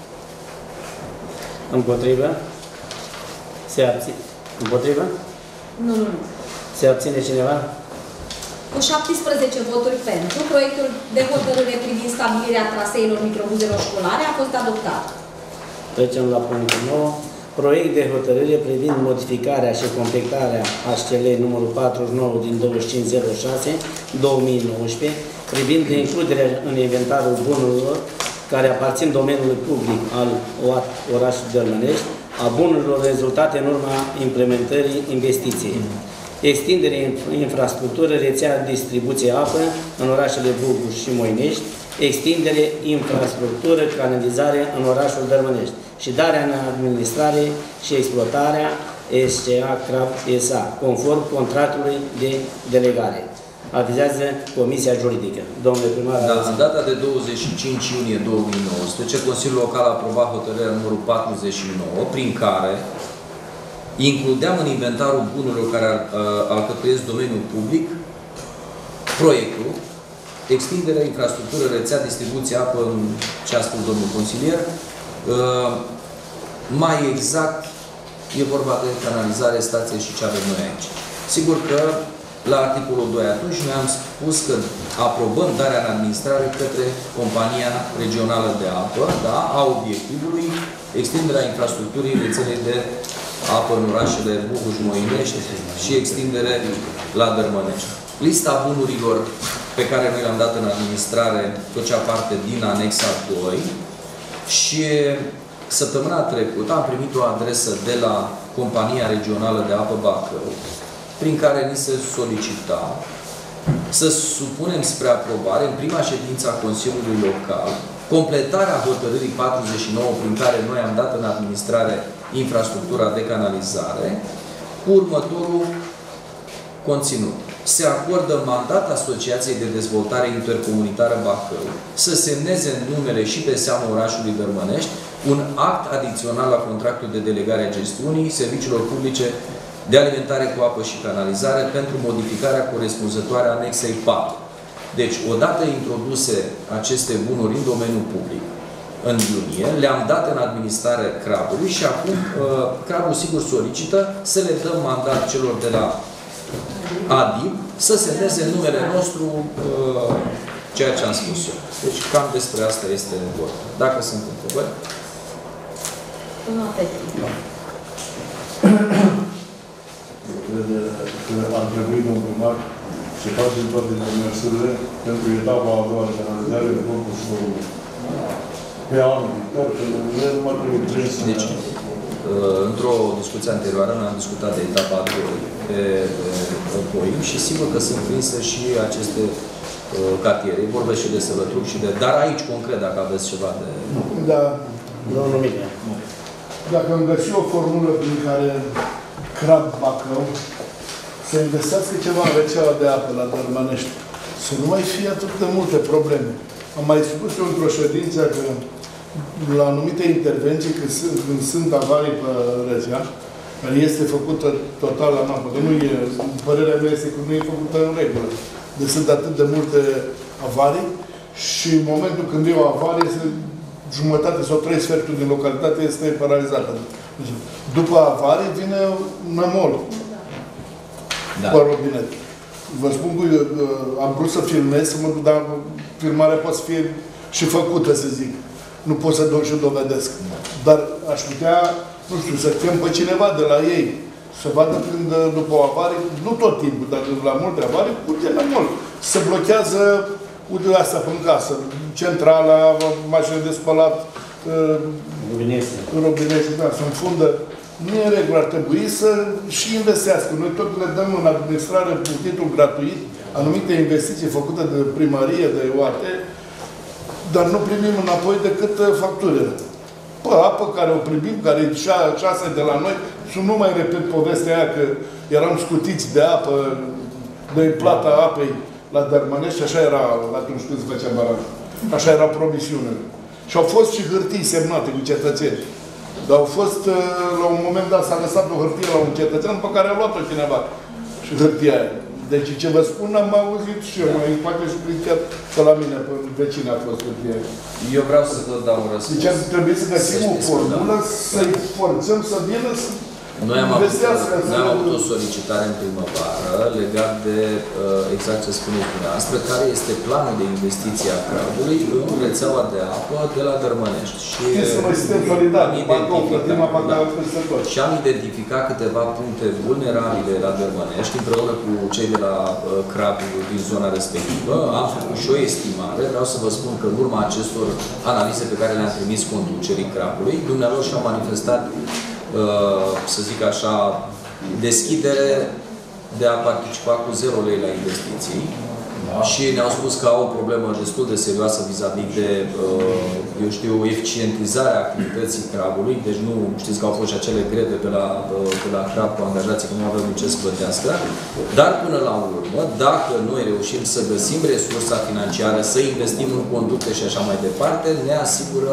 Împotrivă? Se abține? Împotrivă? Nu. Se abține cineva? Cu 17 voturi pentru, proiectul de hotărâre privind stabilirea traseelor microbuzelor școlare a fost adoptat. Trecem la punctul 9. Proiect de hotărâre privind modificarea și completarea HCL numărul 49 din 2506-2019 privind includerea în inventarul bunurilor care aparțin domeniului public al orașului Dărmănești a bunurilor rezultate în urma implementării investiției. Extindere infrastructură, rețea distribuție apă în orașele Bubuș și Moinești, extindere infrastructură, canalizare în orașul Dărmănești și darea în administrare și exploatarea SCA CRAB SA, conform contractului de delegare. Avizează Comisia Juridică. Domnule primar, în data de 25 iunie 2019, Consiliul Local a aprobat hotărârea numărul 49, prin care includeam în inventarul bunurilor care alcătuiesc domeniul public proiectul, extinderea, infrastructură, rețea, distribuție, apă, în ce a spus domnul consilier. Mai exact, e vorba de canalizare, stație și ce avem noi aici. Sigur că la articolul 2 atunci noi am spus că aprobăm darea în administrare către Compania Regională de Apă, da, a obiectivului extinderea infrastructurii rețelei de apă în orașele Bubuș, Moinești și extindere la Dărmănești. Lista bunurilor pe care noi le-am dat în administrare făcea parte din anexa 2 și săptămâna trecută am primit o adresă de la Compania Regională de Apă Bacău, prin care ni se solicita să supunem spre aprobare în prima ședință a Consiliului Local completarea hotărârii 49 prin care noi am dat în administrare infrastructura de canalizare cu următorul conținut. Se acordă mandat Asociației de Dezvoltare Intercomunitară Bacău să semneze în numele și pe seama orașului Dărmănești un act adițional la contractul de delegare a gestiunii serviciilor publice de alimentare cu apă și canalizare pentru modificarea corespunzătoare a anexei 4. Deci, odată introduse aceste bunuri în domeniul public, în iunie, le-am dat în administrare CRAB-ului și acum CRAB-ul sigur solicită să le dăm mandat celor de la ADIB să semneze în numele nostru ceea ce am spus eu. Deci, cam despre asta este vorba. Dacă sunt întrebări. Cred că ar trebui, domnul primar, să facem toate demersurile pentru etapa a doua de canalizare de concursul pe anul viitor, că nu mai trebuie prins. Deci, într-o discuție anterioară, noi am discutat de etapa 2 pe POIM și sigur că sunt prinse și aceste cartiere. Vorbesc și de Sălătruc și de... Dar aici, concret, dacă aveți ceva de... Da. Domnul Mine. Dacă am găsit o formulă prin care Crab Bacău să investească ceva în rețeaua de apă la Dărmănești, să nu mai fie atât de multe probleme. Am mai spus eu într-o ședință că la anumite intervenții, când sunt avarii pe rețea, care este făcută total la mapă, că nu e, părerea mea este că nu e făcută în regulă. Deci sunt atât de multe avarii și în momentul când e o avarie, jumătate sau 3/4 din localitate este paralizată. Deci, după avarie vine nămol. Da. Cu robinet. Vă spun că am vrut să filmez, să mă duc, dar filmarea poate să fie și făcută, să zic. Nu pot să duc și dovedesc. Dar aș putea, nu știu, să chem pe cineva de la ei, să vadă când, după o avarie, nu tot timpul, dar la multe avarii, curge la mult. Se blochează, uite asta pe casă, centrala, mașină de spălat, robinete, da, se înfundă. Nu e în regulă, ar trebui să și investească. Noi tot le dăm în administrare cu titlu gratuit, anumite investiții făcute de primărie, de UAT, dar nu primim înapoi decât facturile. Pe apă care o primim, care e 6 de la noi, și nu mai repet povestea aia că eram scutiți de apă, de plata apei la Dărmănești, așa era atunci când se făcea barajul. Așa era promisiunea. Și au fost și hârtii semnate cu cetățeni. Dar au fost, la un moment dat s-a lăsat o hârtie la un cetățean pe care a luat-o cineva. Și hârtia aia. Deci ce vă spun, am auzit și eu, mai poate și prin chiar că la mine, pe vecine a fost hârtia aia. Eu vreau să vă dau un răspuns. Deci ar trebui să găsim o formulă, să-i forțăm să vină să Noi am avut o solicitare în primăvară legat de exact ce spuneți dumneavoastră, care este planul de investiție a Crabului în rețeaua de apă de la Dărmănești. Și am identificat câteva puncte vulnerabile la Dărmănești împreună cu cei de la Crab din zona respectivă. Am făcut și o estimare. Vreau să vă spun că în urma acestor analize pe care le-am trimis conducerii Crabului, dumnealor și-au manifestat să zic așa, deschidere de a participa cu 0 lei la investiții. Da. Și ne-au spus că au o problemă destul de serioasă vis-a-vis de, eu știu, eficientizarea activității Crabului. Deci nu știți că au fost și acele greve pe la Crab cu angajații, că nu aveau ce să plătească. Dar până la urmă, dacă noi reușim să găsim resursa financiară, să investim în conducte și așa mai departe, ne asigură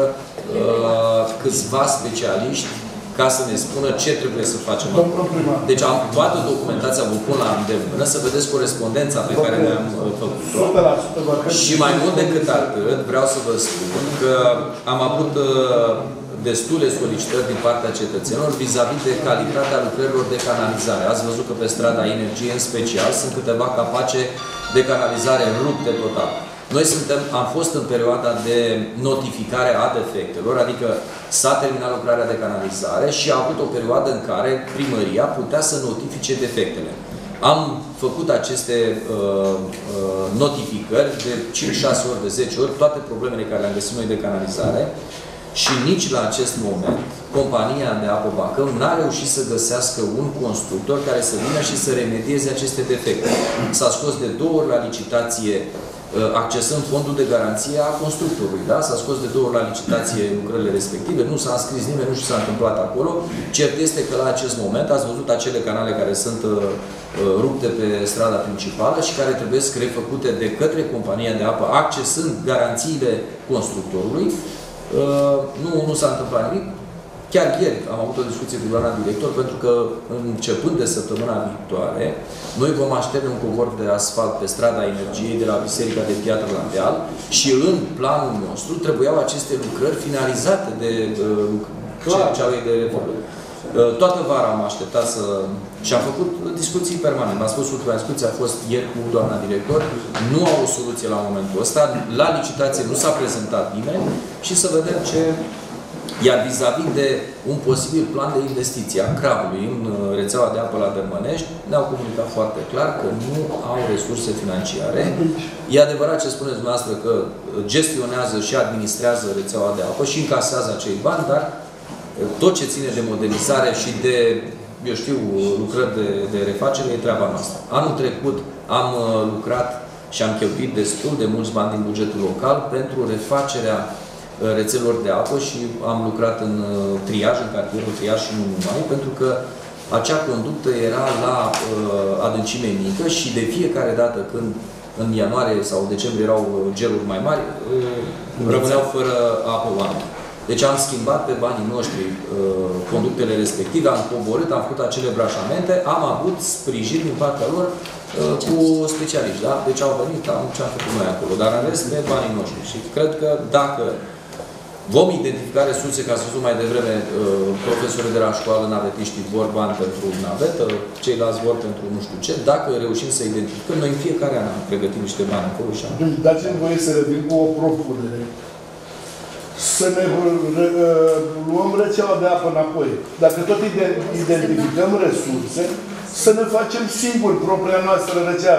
câțiva specialiști ca să ne spună ce trebuie să facem. Deci am toată documentația, vă pun la îndemână, să vedeți corespondența pe care ne-am făcut-o. Și mai mult decât atât, vreau să vă spun că am avut destule solicitări din partea cetățenilor vis-a-vis de calitatea lucrărilor de canalizare. Ați văzut că pe strada Energie, în special, sunt câteva capace de canalizare rupte total. Noi am fost în perioada de notificare a defectelor, adică s-a terminat lucrarea de canalizare și a avut o perioadă în care primăria putea să notifice defectele. Am făcut aceste notificări de 5-6 ori, de 10 ori, toate problemele care le-am găsit noi de canalizare și nici la acest moment compania de apă Bacău n-a reușit să găsească un constructor care să vină și să remedieze aceste defecte. S-a scos de 2 ori la licitație accesând fondul de garanție a constructorului. Da? S-a scos de 2 ori la licitație lucrările respective, nu s-a înscris nimeni, nu știu ce s-a întâmplat acolo. Cert este că la acest moment ați văzut acele canale care sunt rupte pe strada principală și care trebuie să refăcute de către compania de apă, accesând garanțiile constructorului. Nu s-a întâmplat nimic. Chiar ieri am avut o discuție cu doamna director, pentru că începând de săptămâna viitoare, noi vom așterne un covor de asfalt pe strada Energiei de la Biserica de Piatră la Deal și în planul nostru trebuiau aceste lucrări finalizate de cele de reformă. Toată vara am așteptat și am făcut discuții permanente. M-am spus, ultima discuție a fost ieri cu doamna director. Nu au o soluție la momentul ăsta. La licitație nu s-a prezentat nimeni și să vedem ce... Iar vis-a-vis de un posibil plan de investiție a Crabului în rețeaua de apă la Dărmănești, ne-au comunicat foarte clar că nu au resurse financiare. E adevărat ce spuneți dumneavoastră, că gestionează și administrează rețeaua de apă și încasează acei bani, dar tot ce ține de modernizare și de, eu știu, lucrări de refacere e treaba noastră. Anul trecut am lucrat și am cheltuit destul de mulți bani din bugetul local pentru refacerea rețelelor de apă și am lucrat în triaj, în cartierul triaj și nu numai, pentru că acea conductă era la adâncime mică și de fiecare dată când în ianuarie sau decembrie erau geluri mai mari, rămâneau fără apă oameni. Deci am schimbat pe banii noștri conductele respective, am coborât, am făcut acele brașamente, am avut sprijin din partea lor cu specialiști, da? Deci au venit, ce am făcut noi acolo, dar în rest pe banii noștri. Și cred că dacă vom identifica resurse, ca să spun mai devreme, profesorii de la școală, navetiștii vor bani pentru navetă, ceilalți vor pentru nu știu ce, dacă reușim să identificăm, noi în fiecare an am pregătit niște bani acolo și am... Dați-mi voie să revin cu o propunere. Să ne luăm rețeaua de apă înapoi. Dacă tot identificăm resurse, să ne facem singuri propria noastră rețea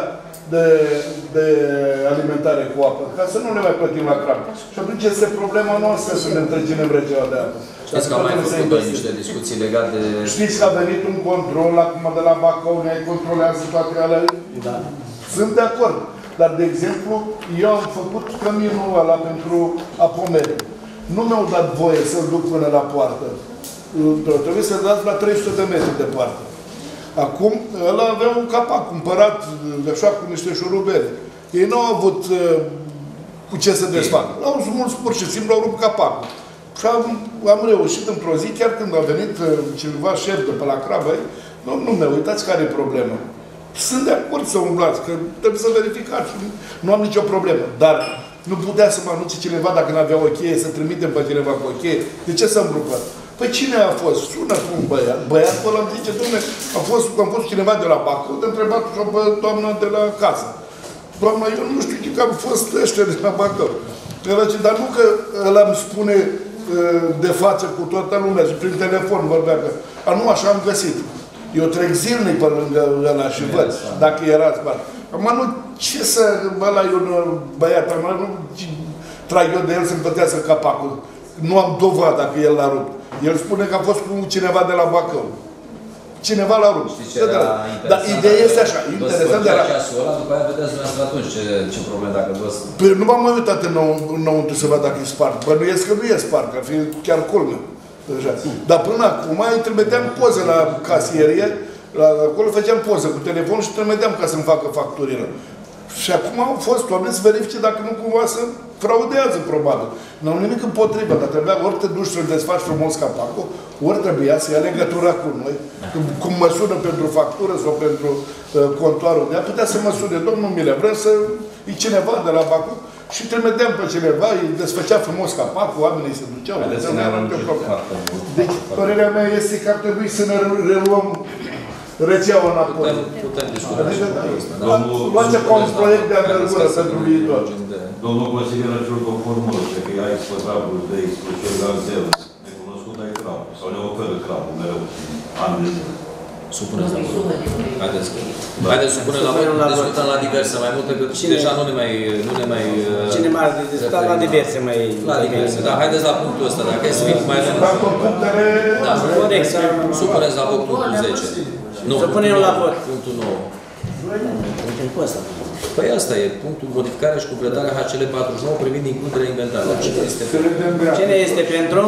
de alimentare cu apă, ca să nu ne mai plătim la cram. Și atunci este problema noastră să ne întreținem rețeaua de apă. Știți că am mai făcut noi niște discuții legate de... Știți că a venit un control acum de la Bacău, ne controlează toate alea. Da. Sunt de acord. Dar, de exemplu, eu am făcut căminul ăla pentru Apomere. Nu mi-au dat voie să-l duc până la poartă. Trebuie să-l dați la 300 de metri de poartă. Acum, ăla avea un capac cumpărat, așa, cu niște șurubele. Ei nu au avut cu ce să desfacă. L-au smuls pur și simplu, au rupt capacul. Și am reușit într-o zi, chiar când a venit cineva șef de pe la Crabă, nu uitați care e problema. Sunt de acord să umblați, că trebuie să verificați. Nu am nicio problemă. Dar nu putea să mă anunțe cineva dacă nu avea o cheie, să trimitem pe cineva cu o cheie. De ce să-mi rupă? Păi cine a fost? Sună cu un băiat. Băiatul ăla îmi zice, dom'le, am fost cineva de la Bacău, te-a întrebat și-o pe doamna de la casă. Doamna, eu nu știu că am fost ăștia de la Bacău. El zice, dar nu că ăla îmi spune de față cu toată lumea și prin telefon vorbea că, nu așa am găsit. Eu trec zilnic pe lângă ăla și văd, dacă erați bani. Acum nu, ce să, ăla e un băiat, nu trag eu de el să-mi plătească capacul. Nu am dovadă dacă el l-a rupt. El spune că a fost cu cineva de la Bacău. Cineva l-a rupt. Dar ideea este așa, interesant de la... După aia vedeți dumneavoastră atunci ce probleme dacă vă... Păi nu m-am mai uitat înăuntru să văd dacă e spart. Bănuiesc că nu e spart, că ar fi chiar culmea. Dar până acum îi trimiteam poze la casierie, acolo făceam poză cu telefon și trimiteam ca să-mi facă facturile. Și acum au fost oameni să verifice dacă nu cumva să fraudează, probabil. Nu am nimic împotrivă, dar trebuia ori te duci să-l desfaci frumos capacul, ori trebuia să ia legătura cu noi, cum mă sună pentru factură sau pentru contoarul de a putea să mă sune, domnul Mile, vrem să e cineva de la Bacău și trimiteam pe cineva, îi desfăcea frumos capacul, oamenii se duceau. Deci, părerea mea este că ar trebui să ne reluăm rețeaua înapoi. Putem discuta și asta. Luați ca un proiect de anvergură pentru viitor. Domnul consilier a cerut o formulă, că ea exploatabil de exclusiv la zero. Necunoscut ai crabul, sau ne oferă crabul mereu, an de zi. Supuneți la vot. Haideți să punem la vot, discutăm la diverse mai multe, că deja nu ne mai... Cine mai discutat la diverse mai... La diverse, da. Haideți la punctul ăsta, dacă e să fim mai lângă. Da, corect. Supuneți la vot punctul 10. Nu, să punem la vot. Punctul 9. Păi asta e, punctul modificarea și completarea HCL 49 privind includerea inventarului. Cine este pentru?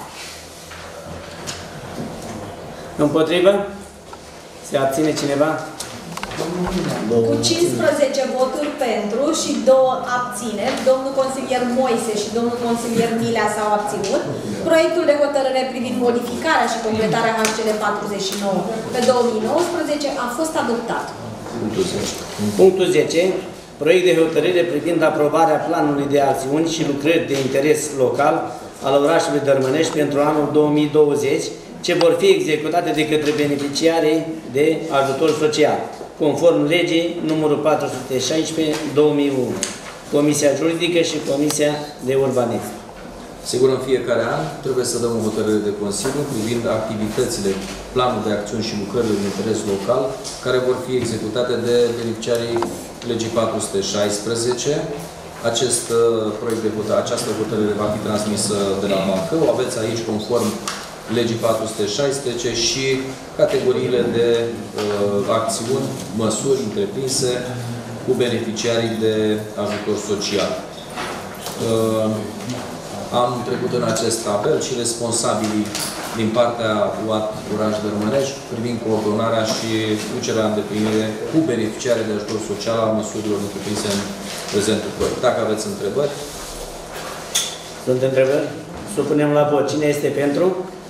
Împotrivă? Se abține cineva? Cu 15 voturi pentru și 2 abțineri, domnul consilier Moise și domnul consilier Milea s-au abținut, proiectul de hotărâre privind modificarea și completarea HCL 49 pe 2019 a fost adoptat. Punctul 10. Proiect de hotărâre privind aprobarea planului de acțiuni și lucrări de interes local al orașului Dărmănești pentru anul 2020, ce vor fi executate de către beneficiarii de ajutor social, conform legii numărul 416/2001, Comisia Juridică și Comisia de Urbanism. Sigur, în fiecare an trebuie să dăm o hotărâre de Consiliu privind activitățile, planul de acțiuni și lucrările de interes local, care vor fi executate de beneficiarii legii 416. Acest proiect de hotărâre, această hotărâre va fi transmisă de la Bacău. Aveți aici, conform legii 416 și categoriile de acțiuni, măsuri întreprinse cu beneficiarii de ajutor social. Am trecut în acest tabel și responsabilii din partea UAT Oraș Dărmănești privind coordonarea și ducerea în îndeplinire cu beneficiarii de ajutor social a măsurilor întreprinse în prezentul proiect. Dacă aveți întrebări? Sunt întrebări? Supunem la vot. Cine este pentru?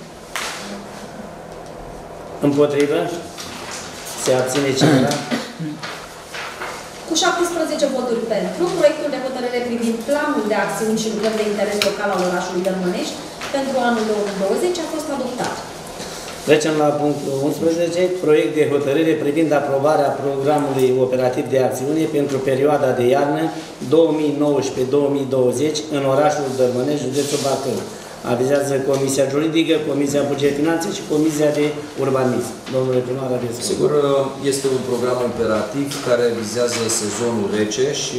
Împotrivă? Se abține cineva? Cu 17 voturi pentru, proiectul de hotărâre privind planul de acțiuni și lucrări de interes local al orașului Dărmănești pentru anul 2020 a fost adoptat. Trecem la punctul 11. Proiect de hotărâre privind aprobarea programului operativ de acțiune pentru perioada de iarnă 2019-2020 în orașul Dărmănești, județul Bacău. Avizează Comisia Juridică, Comisia Buget Finanțe și Comisia de Urbanism. Domnule primar, aveți. Sigur, este un program operativ care vizează sezonul rece și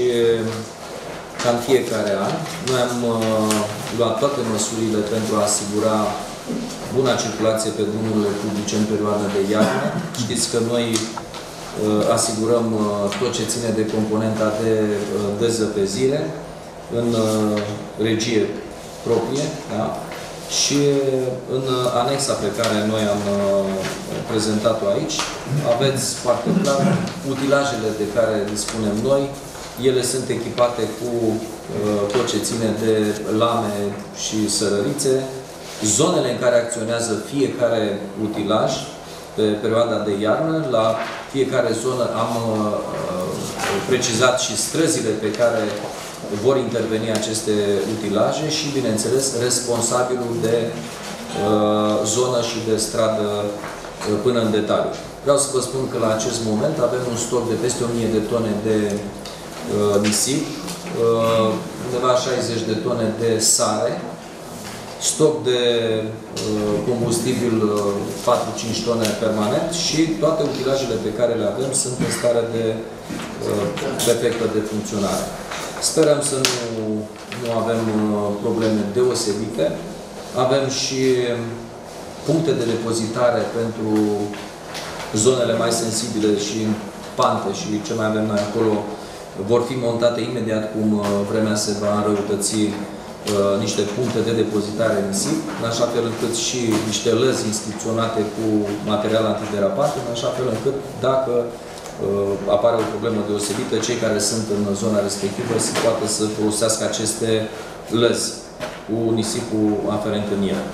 ca în fiecare an. Noi am luat toate măsurile pentru a asigura buna circulație pe drumurile publice în perioada de iarnă. Știți că noi asigurăm tot ce ține de componenta de dezăpezire în regie proprie, da? Și în anexa pe care noi am prezentat-o aici, aveți foarte clar utilajele de care dispunem noi. Ele sunt echipate cu tot ce ține de lame și sărărițe, zonele în care acționează fiecare utilaj pe perioada de iarnă. La fiecare zonă am precizat și străzile pe care vor interveni aceste utilaje și, bineînțeles, responsabilul de zonă și de stradă până în detaliu. Vreau să vă spun că la acest moment avem un stoc de peste 1000 de tone de nisip, undeva 60 de tone de sare, stoc de combustibil 4-5 tone permanent și toate utilajele pe care le avem sunt în stare de perfectă de funcționare. Sperăm să nu avem probleme deosebite. Avem și puncte de depozitare pentru zonele mai sensibile și pante și ce mai avem noi acolo vor fi montate imediat cum vremea se va înrăutăți niște puncte de depozitare nisip, în așa fel încât și niște lăzi inscripționate cu material antiderapant, în așa fel încât dacă apare o problemă deosebită, cei care sunt în zona respectivă să poată să folosească aceste lăzi cu nisipul aferent în ele.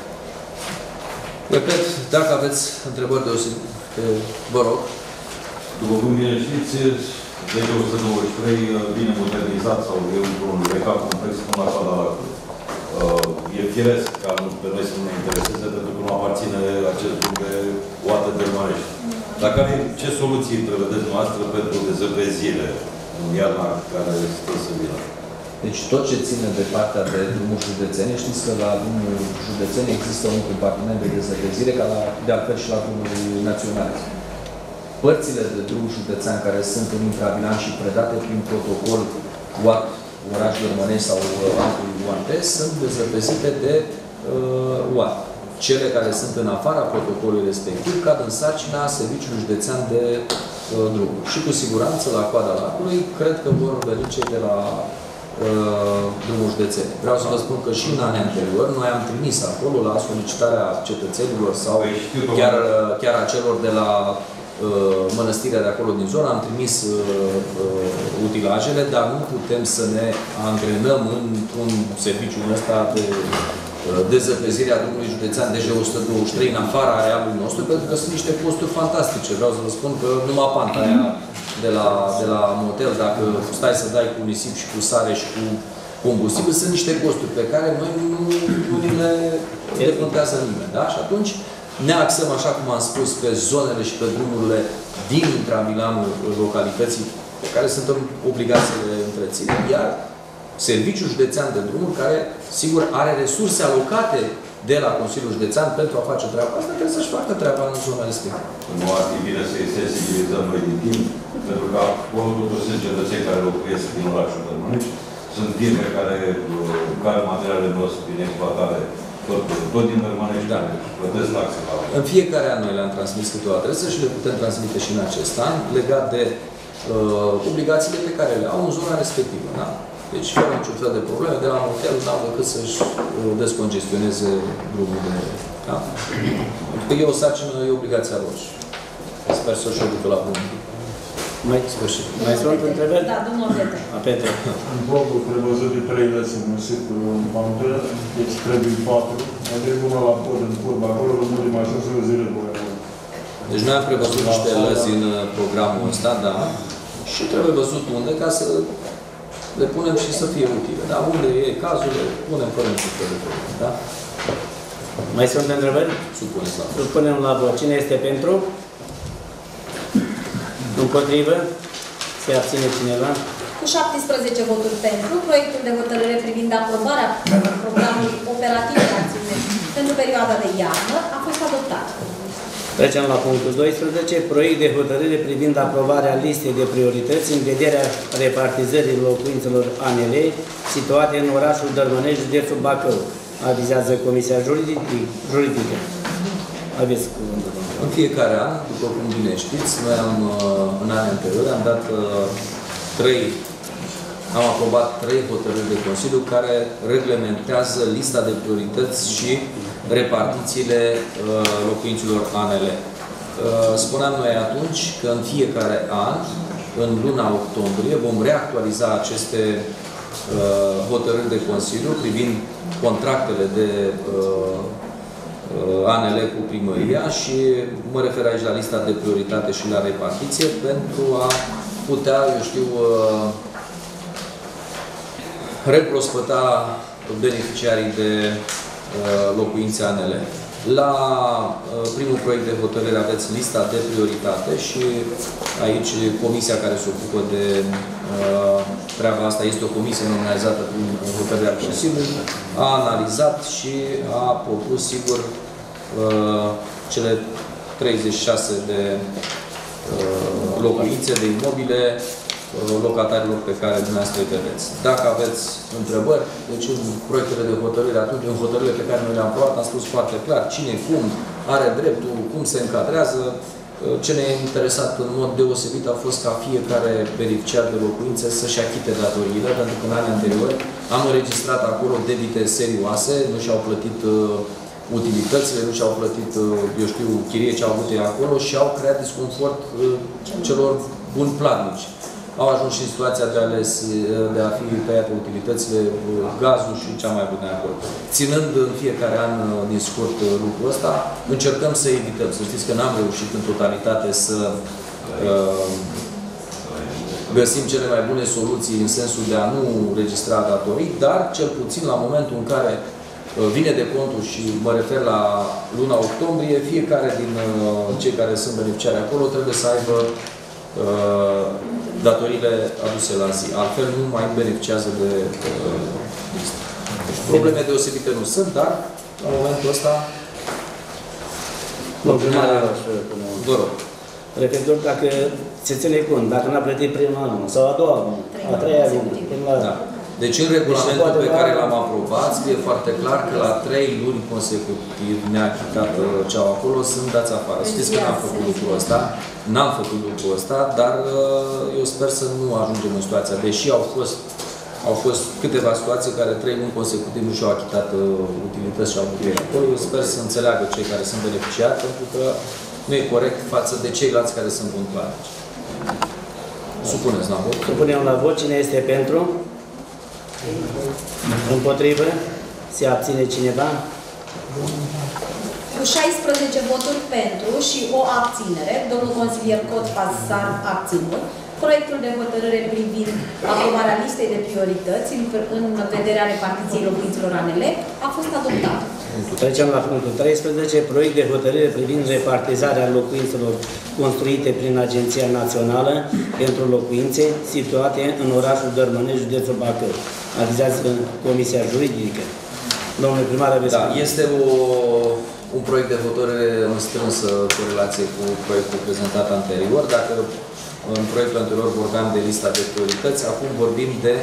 Repet, dacă aveți întrebări deosebite, vă rog. După cum bine știți, legea 193 bine modernizat sau e un recat complex până la coada lacului. E firesc ca pe noi să nu ne intereseze pentru că nu aparține acest lucru de oată de Dărmănești. Dar ce soluții prevedeți noastră pentru dezăpezire în iarna care stă să vină? Deci tot ce ține de partea de drumuri județene, știți că la drumul județene există un compartiment de dezăpezire, ca de altfel și la drumuri naționale. Părțile de drum județean care sunt în intravilan și predate prin protocol UAT, Oraș Dărmănești sau altul UAT, sunt dezăpezite de UAT. Cele care sunt în afara protocolului respectiv cad în sarcina Serviciului Județean de Drumuri. Și cu siguranță, la coada lacului, cred că vor veni cei de la drumuri județene. Vreau să vă spun că și în anii anteriori, noi am trimis acolo, la solicitarea cetățenilor sau chiar a celor de la mănăstirea de acolo din zonă, am trimis utilajele, dar nu putem să ne angrenăm într-un serviciu ăsta de dezăpezirea drumului județean DG123 în afara arealului nostru, pentru că sunt niște costuri fantastice. Vreau să vă spun că numai panta aia de la motel, dacă stai să dai cu nisip și cu sare și cu combustibil, sunt niște costuri pe care noi nu le decontează nimeni. Da? Și atunci ne axăm, așa cum am spus, pe zonele și pe drumurile din intramilanul localității pe care suntem obligați să le întreținem, iar Serviciul Județean de Drumuri, care, sigur, are resurse alocate de la Consiliul Județean pentru a face treaba asta, trebuie să-și facă treaba în zona respectivă. Nu ar fi bine să-i sensibilizăm noi din timp, pentru că acolo totuși sunt cetățeni care locuiesc din orașul Dărmănești, sunt firme care materialele noastre din exploatare tot din Dărmănești, da, plătesc taxe la în fiecare an noi le-am transmis câte o adresă și le putem transmite și în acest an, legat de obligațiile pe care le au în zona respectivă. Da? Deci, fără niciun fel de probleme, de la motel n-au decât să-și descongestioneze drumul de... Da? Pentru că e o sarcină, e obligația lor. Sper să-și o ducă la bun. Mai sunt întrebări? Da, domnul Petre. Petre. În blocul prevăzut de 3 lăți în sâtul în pantă, deci trebuie 4. Mai trebuie una la pod în curba acolo, rămâne mai jos o zile de voie. Deci noi am prevăzut niște lăzi în programul ăsta, da, și trebuie văzut unde, ca să le punem și să fie utile. Da, unde e cazul, le punem fără niciun fel de probleme, da? Mai sunt întrebări? Supuneți la vot. Supunem la vot. Cine este pentru? Împotrivă? Se abține cineva? Cu 17 voturi pentru, proiectul de hotărâre privind aprobarea programului operativ de acțiune pentru perioada de iarnă a fost adoptat. Trecem la punctul 12. Proiect de hotărâre privind aprobarea listei de priorități în vederea repartizării locuințelor ANL situate în orașul Dărmănești, județul Bacău. Avizează Comisia Juridică. Aveți cuvântul. În fiecare an, după cum bine știți, noi în anii anteriori am dat am aprobat 3 hotărâri de Consiliu care reglementează lista de priorități și repartițiile locuințelor ANL. Spuneam noi atunci că în fiecare an, în luna octombrie, vom reactualiza aceste hotărâri de Consiliu privind contractele de ANL cu primăria și mă refer aici la lista de prioritate și la repartiție pentru a putea, eu știu, reprospăta beneficiarii de locuințe ANL. La primul proiect de hotărâre aveți lista de prioritate și aici comisia care se ocupă de treaba asta este o comisie nominalizată prin hotărârea Consiliului, a analizat și a propus, sigur, cele 36 de locuințe, de imobile locatarilor pe care dumneavoastră îi vedeți. Dacă aveți întrebări, deci în proiectele de hotărâre, atunci în hotărârile pe care noi le-am aprobat, am spus foarte clar cine, cum are dreptul, cum se încadrează. Ce ne-a interesat în mod deosebit a fost ca fiecare beneficiar de locuințe să-și achite datoriile, pentru că în anii anteriori am înregistrat acolo debite serioase, nu și-au plătit utilitățile, nu și-au plătit, eu știu, chirie ce au avut ei acolo și au creat disconfort celor buni platnici. Au ajuns și în situația de a fi tăiate utilitățile, gazul și cea mai bună acolo. Ținând în fiecare an din scurt lucrul ăsta, încercăm să evităm. Să știți că n-am reușit în totalitate să găsim cele mai bune soluții în sensul de a nu registra datorii, dar cel puțin la momentul în care vine de contul și mă refer la luna octombrie, fiecare din cei care sunt beneficiari acolo trebuie să aibă datoriile aduse la zi. Altfel nu mai beneficiază de listă. Deci, probleme deosebite nu sunt, dar la momentul ăsta vă rog. Referitor dacă se ține cont, dacă n-a plătit prima lună sau a doua lună, a treia lună. Da. Deci în regulamentul pe care l-am aprobat scrie foarte clar că la 3 luni consecutiv neachitat ce au acolo sunt dați afară. Știți că n-am făcut lucrul ăsta, dar eu sper să nu ajungem în situația, deși au fost câteva situații în care 3 luni consecutiv nu și-au achitat utilități și au avut acolo. Eu sper să înțeleagă cei care sunt beneficiari, pentru că nu e corect față de ceilalți care sunt puntuali. Supuneți la vot. Supunem la vot. Cine este pentru? Împotrivă? Se abține cineva? Cu 16 voturi pentru și o abținere, domnul consilier Cotpa s-a abținut, proiectul de hotărâre privind aprobarea listei de priorități în vederea repartiției locuințelor ANL a fost adoptat. Trecem la punctul 13. Proiect de hotărâre privind repartizarea locuințelor construite prin Agenția Națională pentru Locuințe situate în orașul Dărmănești, județul Bacău. Avizează Comisia Juridică. Domnule primar, aveți este un proiect de hotărâre în strânsă corelație cu proiectul prezentat anterior. Dacă în proiectul anterior vorbeam de lista de priorități, acum vorbim de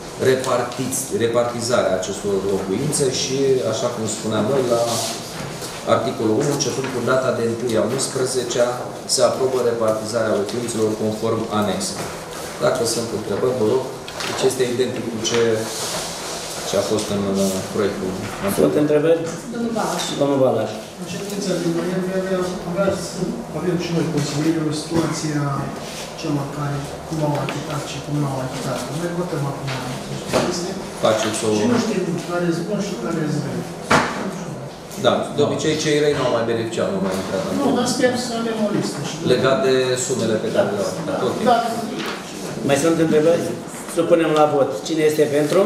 repartizarea acestor locuințe și, așa cum spuneam noi, la Articolul 1, începând cu data de 1/11, se aprobă repartizarea locuințelor conform anexei. Dacă sunt întrebări, vă rog, deci este identic cu ce a fost în proiectul. Sunt întrebări? Domnul Balaș. Domnul Balaș. În ședința din noiembrie avem și noi consilierii o situație a celor care cum au achitat și cum nu au achitat. Noi votăm acum chestii. Faceți o... Și nu știm care e bun și care e rău. Da, de obicei cei răi nu au mai beneficiat, nu mai intrat. Nu, dar sper să avem o listă. Legat de sumele pe care le-au achitat. Okay. Da. Mai sunt întrebări? Supunem la vot. Cine este pentru?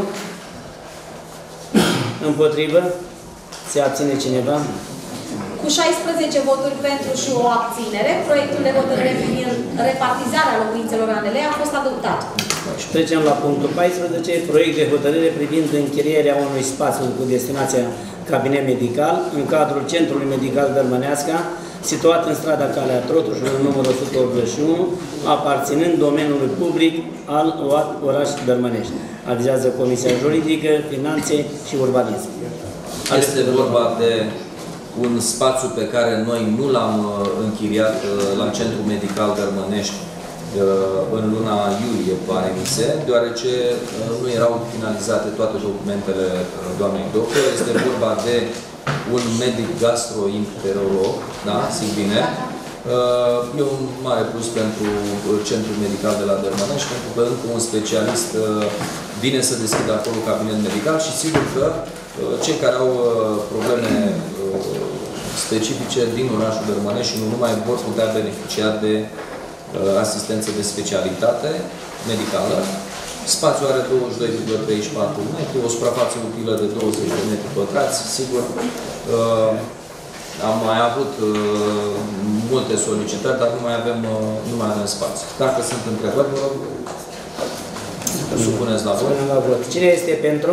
Împotrivă? Se abține cineva? Cu 16 voturi pentru și o abținere, proiectul de hotărâre privind repartizarea locuințelor ANL a fost adoptat. Trecem la punctul 14, proiect de hotărâre privind închirierea unui spațiu cu destinația cabinet medical în cadrul Centrului Medical Dărmăneasca, situat în strada Calea Trotușului, numărul 181, aparținând domeniului public al OAT Oraș Dărmănești. Avizează Comisia Juridică, Finanțe și Urbanism. Este vorba de un spațiu pe care noi nu l-am închiriat la Centrul Medical Dărmănești în luna iulie, pare mi se, deoarece nu erau finalizate toate documentele doamnei doctor. Este vorba de un medic gastroenterolog, da, zic bine. E un mare plus pentru Centrul Medical de la Dărmănești, pentru că încă un specialist vine să deschidă acolo cabinet medical și sigur că cei care au probleme specifice din orașul Dărmănești și nu numai vor putea beneficia de asistență de specialitate medicală. Spațiul are 22,34 metri, o suprafață utilă de 20 de metri pătrați. Sigur, am mai avut multe solicitări, dar nu mai avem spațiu. Dacă sunt întrebări, vă rog, supuneți la vot. Cine este pentru?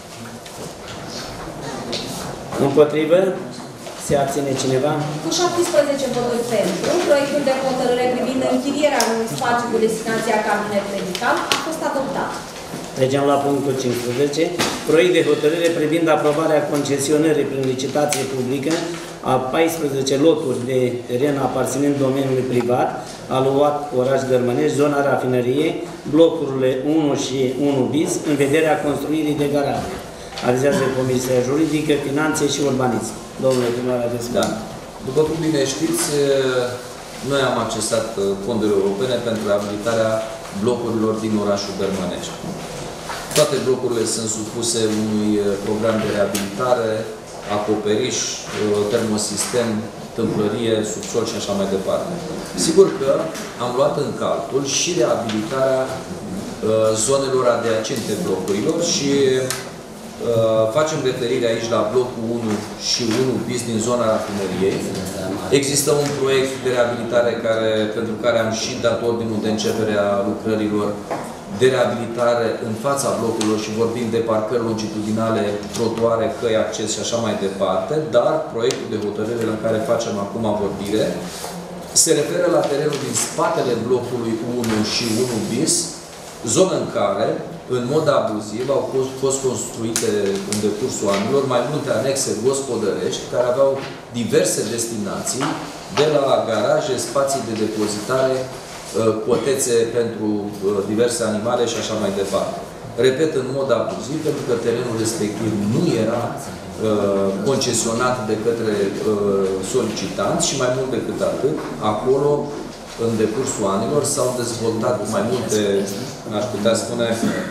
Împotrivă? Se abține cineva? Cu 17 voturi pentru, proiectul de hotărâre privind închirierea unui spațiu cu destinația cabinet medical a fost adoptat. Trecem la punctul 15. Proiect de hotărâre privind aprobarea concesionării prin licitație publică a 14 loturi de teren aparținând domeniului privat al OAT Oraș Dărmănești, zona rafinăriei, blocurile 1 și 1 bis, în vederea construirii de garaje. Avizează Comisia Juridică, Finanțe și Urbanism. Domnule primar, aveți da. După cum bine știți, noi am accesat fonduri europene pentru reabilitarea blocurilor din orașul Dărmănești. Toate blocurile sunt supuse unui program de reabilitare, acoperiș, termosistem, tâmplărie, subsol și așa mai departe. Sigur că am luat în calcul și reabilitarea zonelor adiacente blocurilor și facem referire aici la blocul 1 și 1 bis din zona rafineriei. Există un proiect de reabilitare pentru care am și dat ordinul de începere a lucrărilor de reabilitare în fața blocurilor și vorbim de parcări longitudinale, trotuare, căi, acces și așa mai departe, dar proiectul de hotărâre la care facem acum vorbire se referă la terenul din spatele blocului 1 și 1 bis, zonă în care, în mod abuziv, au fost construite în decursul anilor mai multe anexe gospodărești care aveau diverse destinații, de la garaje, spații de depozitare, cotețe pentru diverse animale și așa mai departe. Repet, în mod abuziv, pentru că terenul respectiv nu era concesionat de către solicitanți și mai mult decât atât, acolo, în decursul anilor, s-au dezvoltat mai multe, aș putea spune,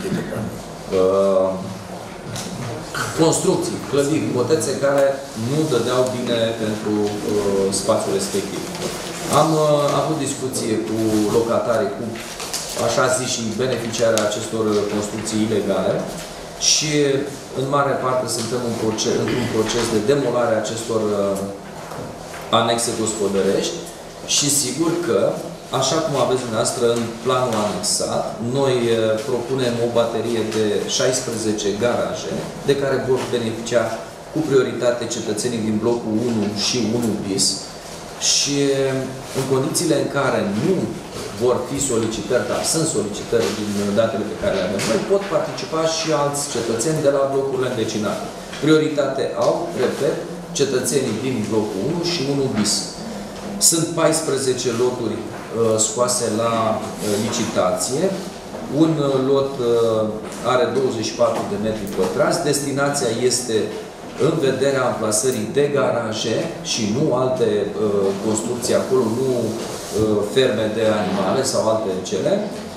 construcții, clădiri, cotețe care nu dădeau bine pentru spațiul respectiv. Am avut discuție cu locatarii, cu, așa zis, și beneficiarea acestor construcții ilegale și, în mare parte, suntem într-un proces de demolare a acestor anexe gospodărești și, sigur că, așa cum aveți dumneavoastră în planul anexat, noi propunem o baterie de 16 garaje, de care vor beneficia cu prioritate cetățenii din blocul 1 și 1 bis, și în condițiile în care nu vor fi solicitări, dar sunt solicitări din datele pe care le avem noi, pot participa și alți cetățeni de la blocurile învecinate. Prioritate au, repet, cetățenii din blocul 1 și 1 bis. Sunt 14 loturi scoase la licitație. Un lot are 24 de metri pătrați. Destinația este în vederea amplasării de garaje și nu alte construcții acolo, nu ferme de animale sau alte cele.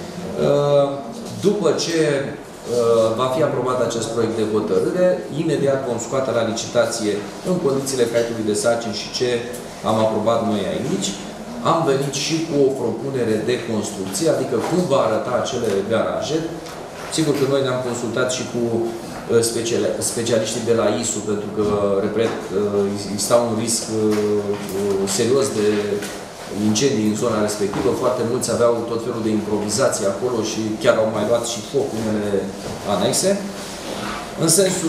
După ce va fi aprobat acest proiect de hotărâre, imediat vom scoate la licitație în condițiile caietului de sarcini și ce am aprobat noi aici. Am venit și cu o propunere de construcție, adică cum va arăta acele garaje. Sigur că noi ne-am consultat și cu specialiștii de la ISU, pentru că, repet, exista un risc serios de incendii în zona respectivă. Foarte mulți aveau tot felul de improvizații acolo și chiar au mai luat și foc în unele anexe. În sensul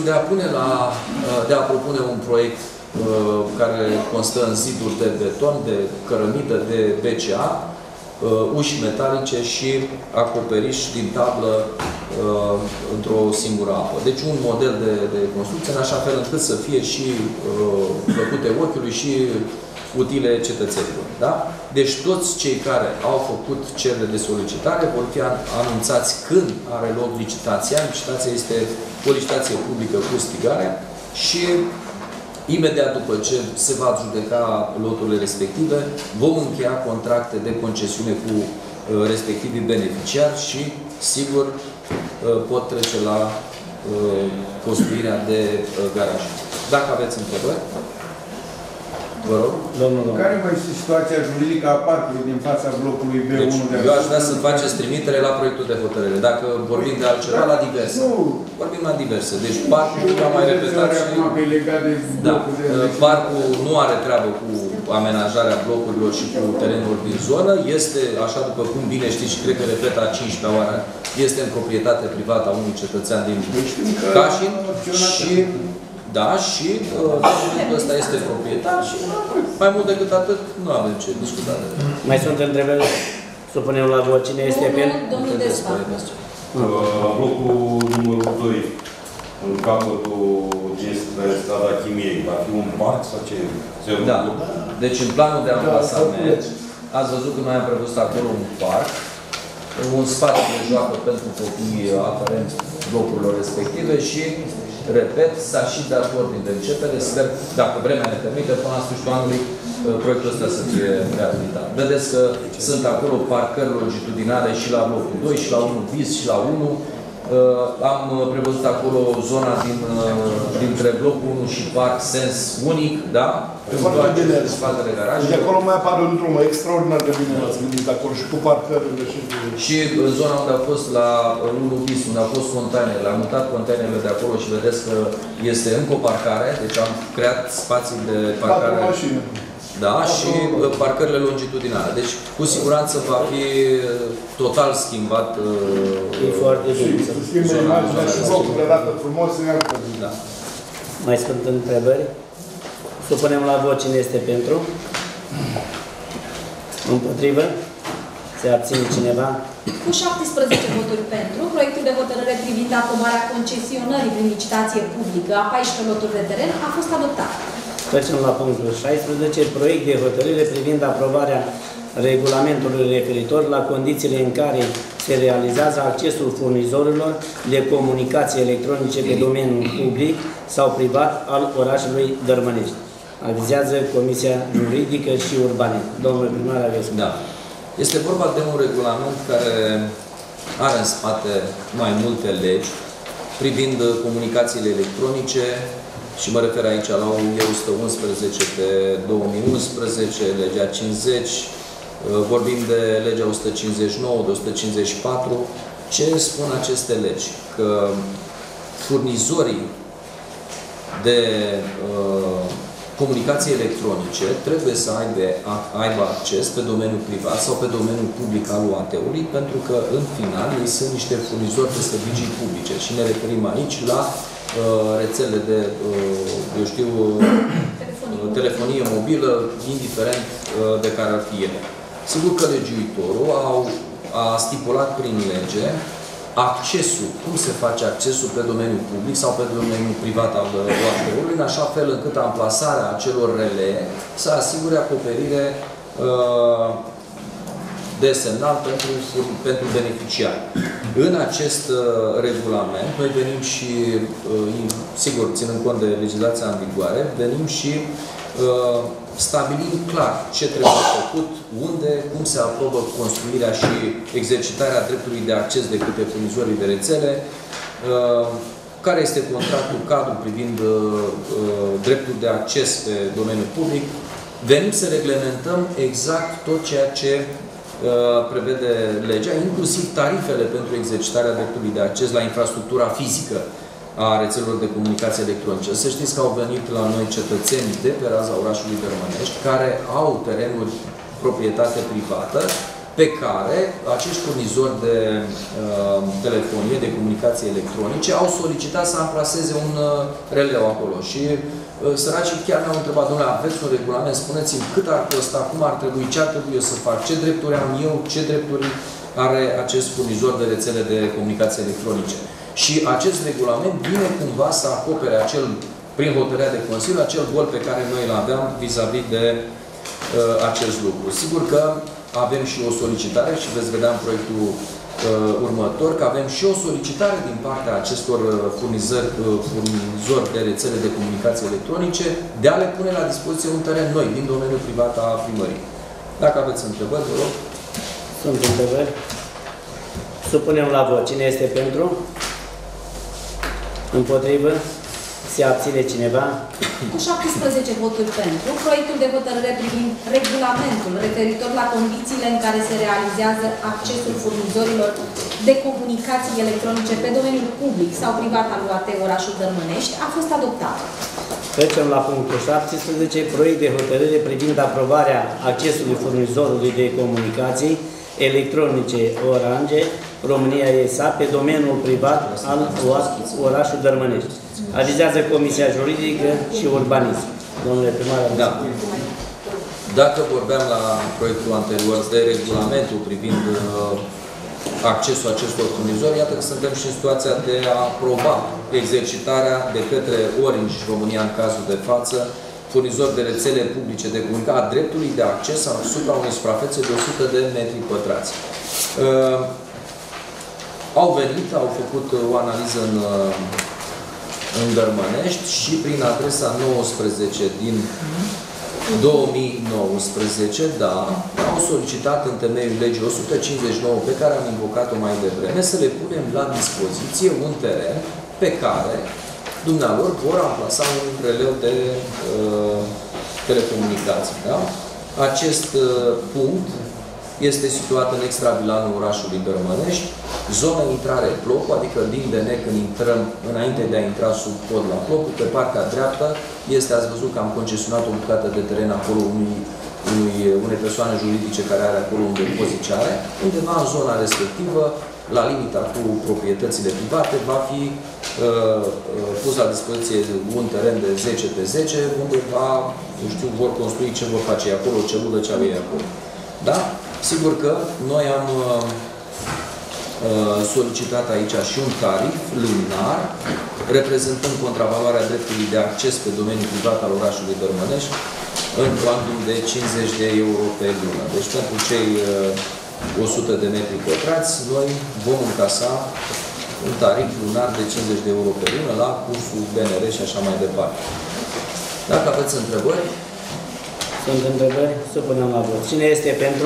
de a propune un proiect care constă în ziduri de beton, de cărămidă, de BCA, uși metalice și acoperiș din tablă într-o singură apă. Deci un model de construcție în așa fel încât să fie și plăcute ochiului și utile cetățenilor. Da? Deci toți cei care au făcut cerere de solicitare vor fi anunțați când are loc licitația. Licitația este o licitație publică cu stigare și imediat după ce se va adjudeca loturile respective, vom încheia contracte de concesiune cu respectivii beneficiari și, sigur, pot trece la construirea de garaje. Dacă aveți întrebări, vă rog. Care va fi situația juridică a parcului din fața blocului B1? Deci, eu aș vrea să faceți trimitere la proiectul de hotărâre. Dacă vorbim de altceva, la diverse. Vorbim la diverse. Deci parcul, am mai repetat și... Da. Parcul nu are treabă cu amenajarea blocurilor și cu terenul din zonă. Este, așa după cum bine știți și cred că repet a 15-a oară, este în proprietate privată a unui cetățean din Cașin și... Da, și documentul ăsta este proprietar și mai mult decât atât nu avem ce discuta. Mai sunt întrebări? Supunem la vot. Cine este pentru? Domnul Despa. Blocul numărul 2, în capătul de strada Chimiei, va fi un parc sau ce? Da. Deci în planul de amplasament, ați văzut că noi am prevăzut acolo un parc, un spațiu de joacă pentru copii aferent blocurilor respective și repet, s-a și dat ordine de începere. Sper, dacă vremea ne permite, până la sfârșitul anului, proiectul ăsta să fie reabilitat. Vedeți că sunt acolo parcări longitudinale și la blocul 2, și la 1 bis, și la 1. Am prevăzut acolo zona dintre blocul 1 și parc, sens unic, da? Foarte bine. Și acolo mai apare un drum extraordinar de bine l-ați gândit acolo și cu parcările și în zona unde a fost la 1 bis, unde au fost containerele, am mutat containerele de acolo și vedeți că este încă o parcare, deci am creat spații de parcare. Da, și parcările longitudinale. Deci, cu siguranță va fi total schimbat. E foarte bine. Și să schimbă imaginea și blocurile arată frumos. Da. Mai sunt întrebări? Supunem la vot cine este pentru. Împotrivă? Se abține cineva? Cu 17 voturi pentru, proiectul de hotărâre privind aprobarea concesionării prin licitație publică a 14 loturi de teren a fost adoptat. Trecem la punctul 16. Proiect de hotărâre privind aprobarea regulamentului referitor la condițiile în care se realizează accesul furnizorilor de comunicații electronice pe domeniul public sau privat al orașului Dărmănești. Avizează Comisia Juridică și Urbană. Domnule primar, aveți. Da. Este vorba de un regulament care are în spate mai multe legi privind comunicațiile electronice și mă refer aici la UE-111 pe 2011, legea 50, vorbim de legea 159, de 154. Ce spun aceste legi? Că furnizorii de comunicații electronice trebuie să aibă acces pe domeniul privat sau pe domeniul public al UAT-ului, pentru că, în final, ei sunt niște furnizori de servicii publice și ne referim aici la rețele de, eu știu, telefonie mobilă, indiferent de care ar fi ele. Sigur că legiuitorul a stipulat prin lege accesul, cum se face accesul pe domeniul public sau pe domeniul privat al OAT-ului, în așa fel încât amplasarea acelor relee să asigure acoperire de semnal pentru beneficiari. În acest regulament, noi venim și, sigur, ținând cont de legislația în vigoare, venim și stabilim clar ce trebuie făcut, unde, cum se aprobă construirea și exercitarea dreptului de acces de către furnizorii de rețele, care este contractul cadru privind dreptul de acces pe domeniul public. Venim să reglementăm exact tot ceea ce prevede legea, inclusiv tarifele pentru exercitarea dreptului de acces la infrastructura fizică a rețelelor de comunicații electronice. Să știți că au venit la noi cetățeni de pe raza orașului Dărmănești care au terenuri proprietate privată pe care acești furnizori de telefonie, de comunicații electronice au solicitat să amplaseze un releu acolo și săracii chiar ne-au întrebat: domnule, aveți un regulament, spuneți-mi cât ar costa, cum ar trebui, ce ar trebui eu să fac, ce drepturi am eu, ce drepturi are acest furnizor de rețele de comunicații electronice. Și acest regulament vine cumva să acopere prin hotărârea de Consiliu, acel gol pe care noi îl aveam vis-a-vis de acest lucru. Sigur că avem și o solicitare și veți vedea în proiectul următor că avem și o solicitare din partea acestor furnizori de rețele de comunicații electronice de a le pune la dispoziție un teren noi, din domeniul privat a primării. Dacă aveți întrebări, vă rog. Sunt întrebări. Supunem la vot. Cine este pentru? Împotrivă? Se abține cineva? Cu 17 voturi pentru, proiectul de hotărâre privind regulamentul referitor la condițiile în care se realizează accesul furnizorilor de comunicații electronice pe domeniul public sau privat al UAT orașul Dărmănești a fost adoptat. Trecem la punctul 17, proiect de hotărâre privind aprobarea accesului furnizorului de comunicații electronice Orange România SA pe domeniul privat al orașul Dărmănești. Avizează Comisia Juridică și Urbanism. Domnule primar, da. Dacă vorbeam la proiectul anterior de regulamentul privind accesul acestor furnizori, iată că suntem și în situația de a aproba exercitarea de către Orange România, în cazul de față, furnizori de rețele publice de comunicare, a dreptului de acces asupra unei suprafețe de 100 de metri pătrați. Au venit, au făcut o analiză în Dărmănești și prin adresa 19 din 2019, da, au solicitat în temeiul legii 159 pe care am invocat-o mai devreme să le punem la dispoziție un teren pe care dumnealor vor amplasa un releu de telecomunicații. Da? Acest punct este situat în extravilanul orașului Dărmănești, zona intrare Plocu, adică din DN când intrăm, înainte de a intra sub pod la Plocu, pe partea dreaptă este, ați văzut că am concesionat o bucată de teren acolo unei persoane juridice care are acolo un depozit ce are, undeva în zona respectivă, la limita cu proprietățile private, va fi pus la dispoziție un teren de 10 pe 10, unde vor construi ce vor face acolo, o celulă ce au ei acolo. Da? Sigur că noi am solicitat aici și un tarif lunar, reprezentând contravaloarea dreptului de acces pe domeniul privat al orașului Dărmănești, în cuantum de 50 de euro pe lună. Deci pentru cei 100 de metri pătrați, noi vom încasa un tarif lunar de 50 de euro pe lună la cursul BNR și așa mai departe. Dacă aveți întrebări? Sunt întrebări? Să punem la vot. Cine este pentru?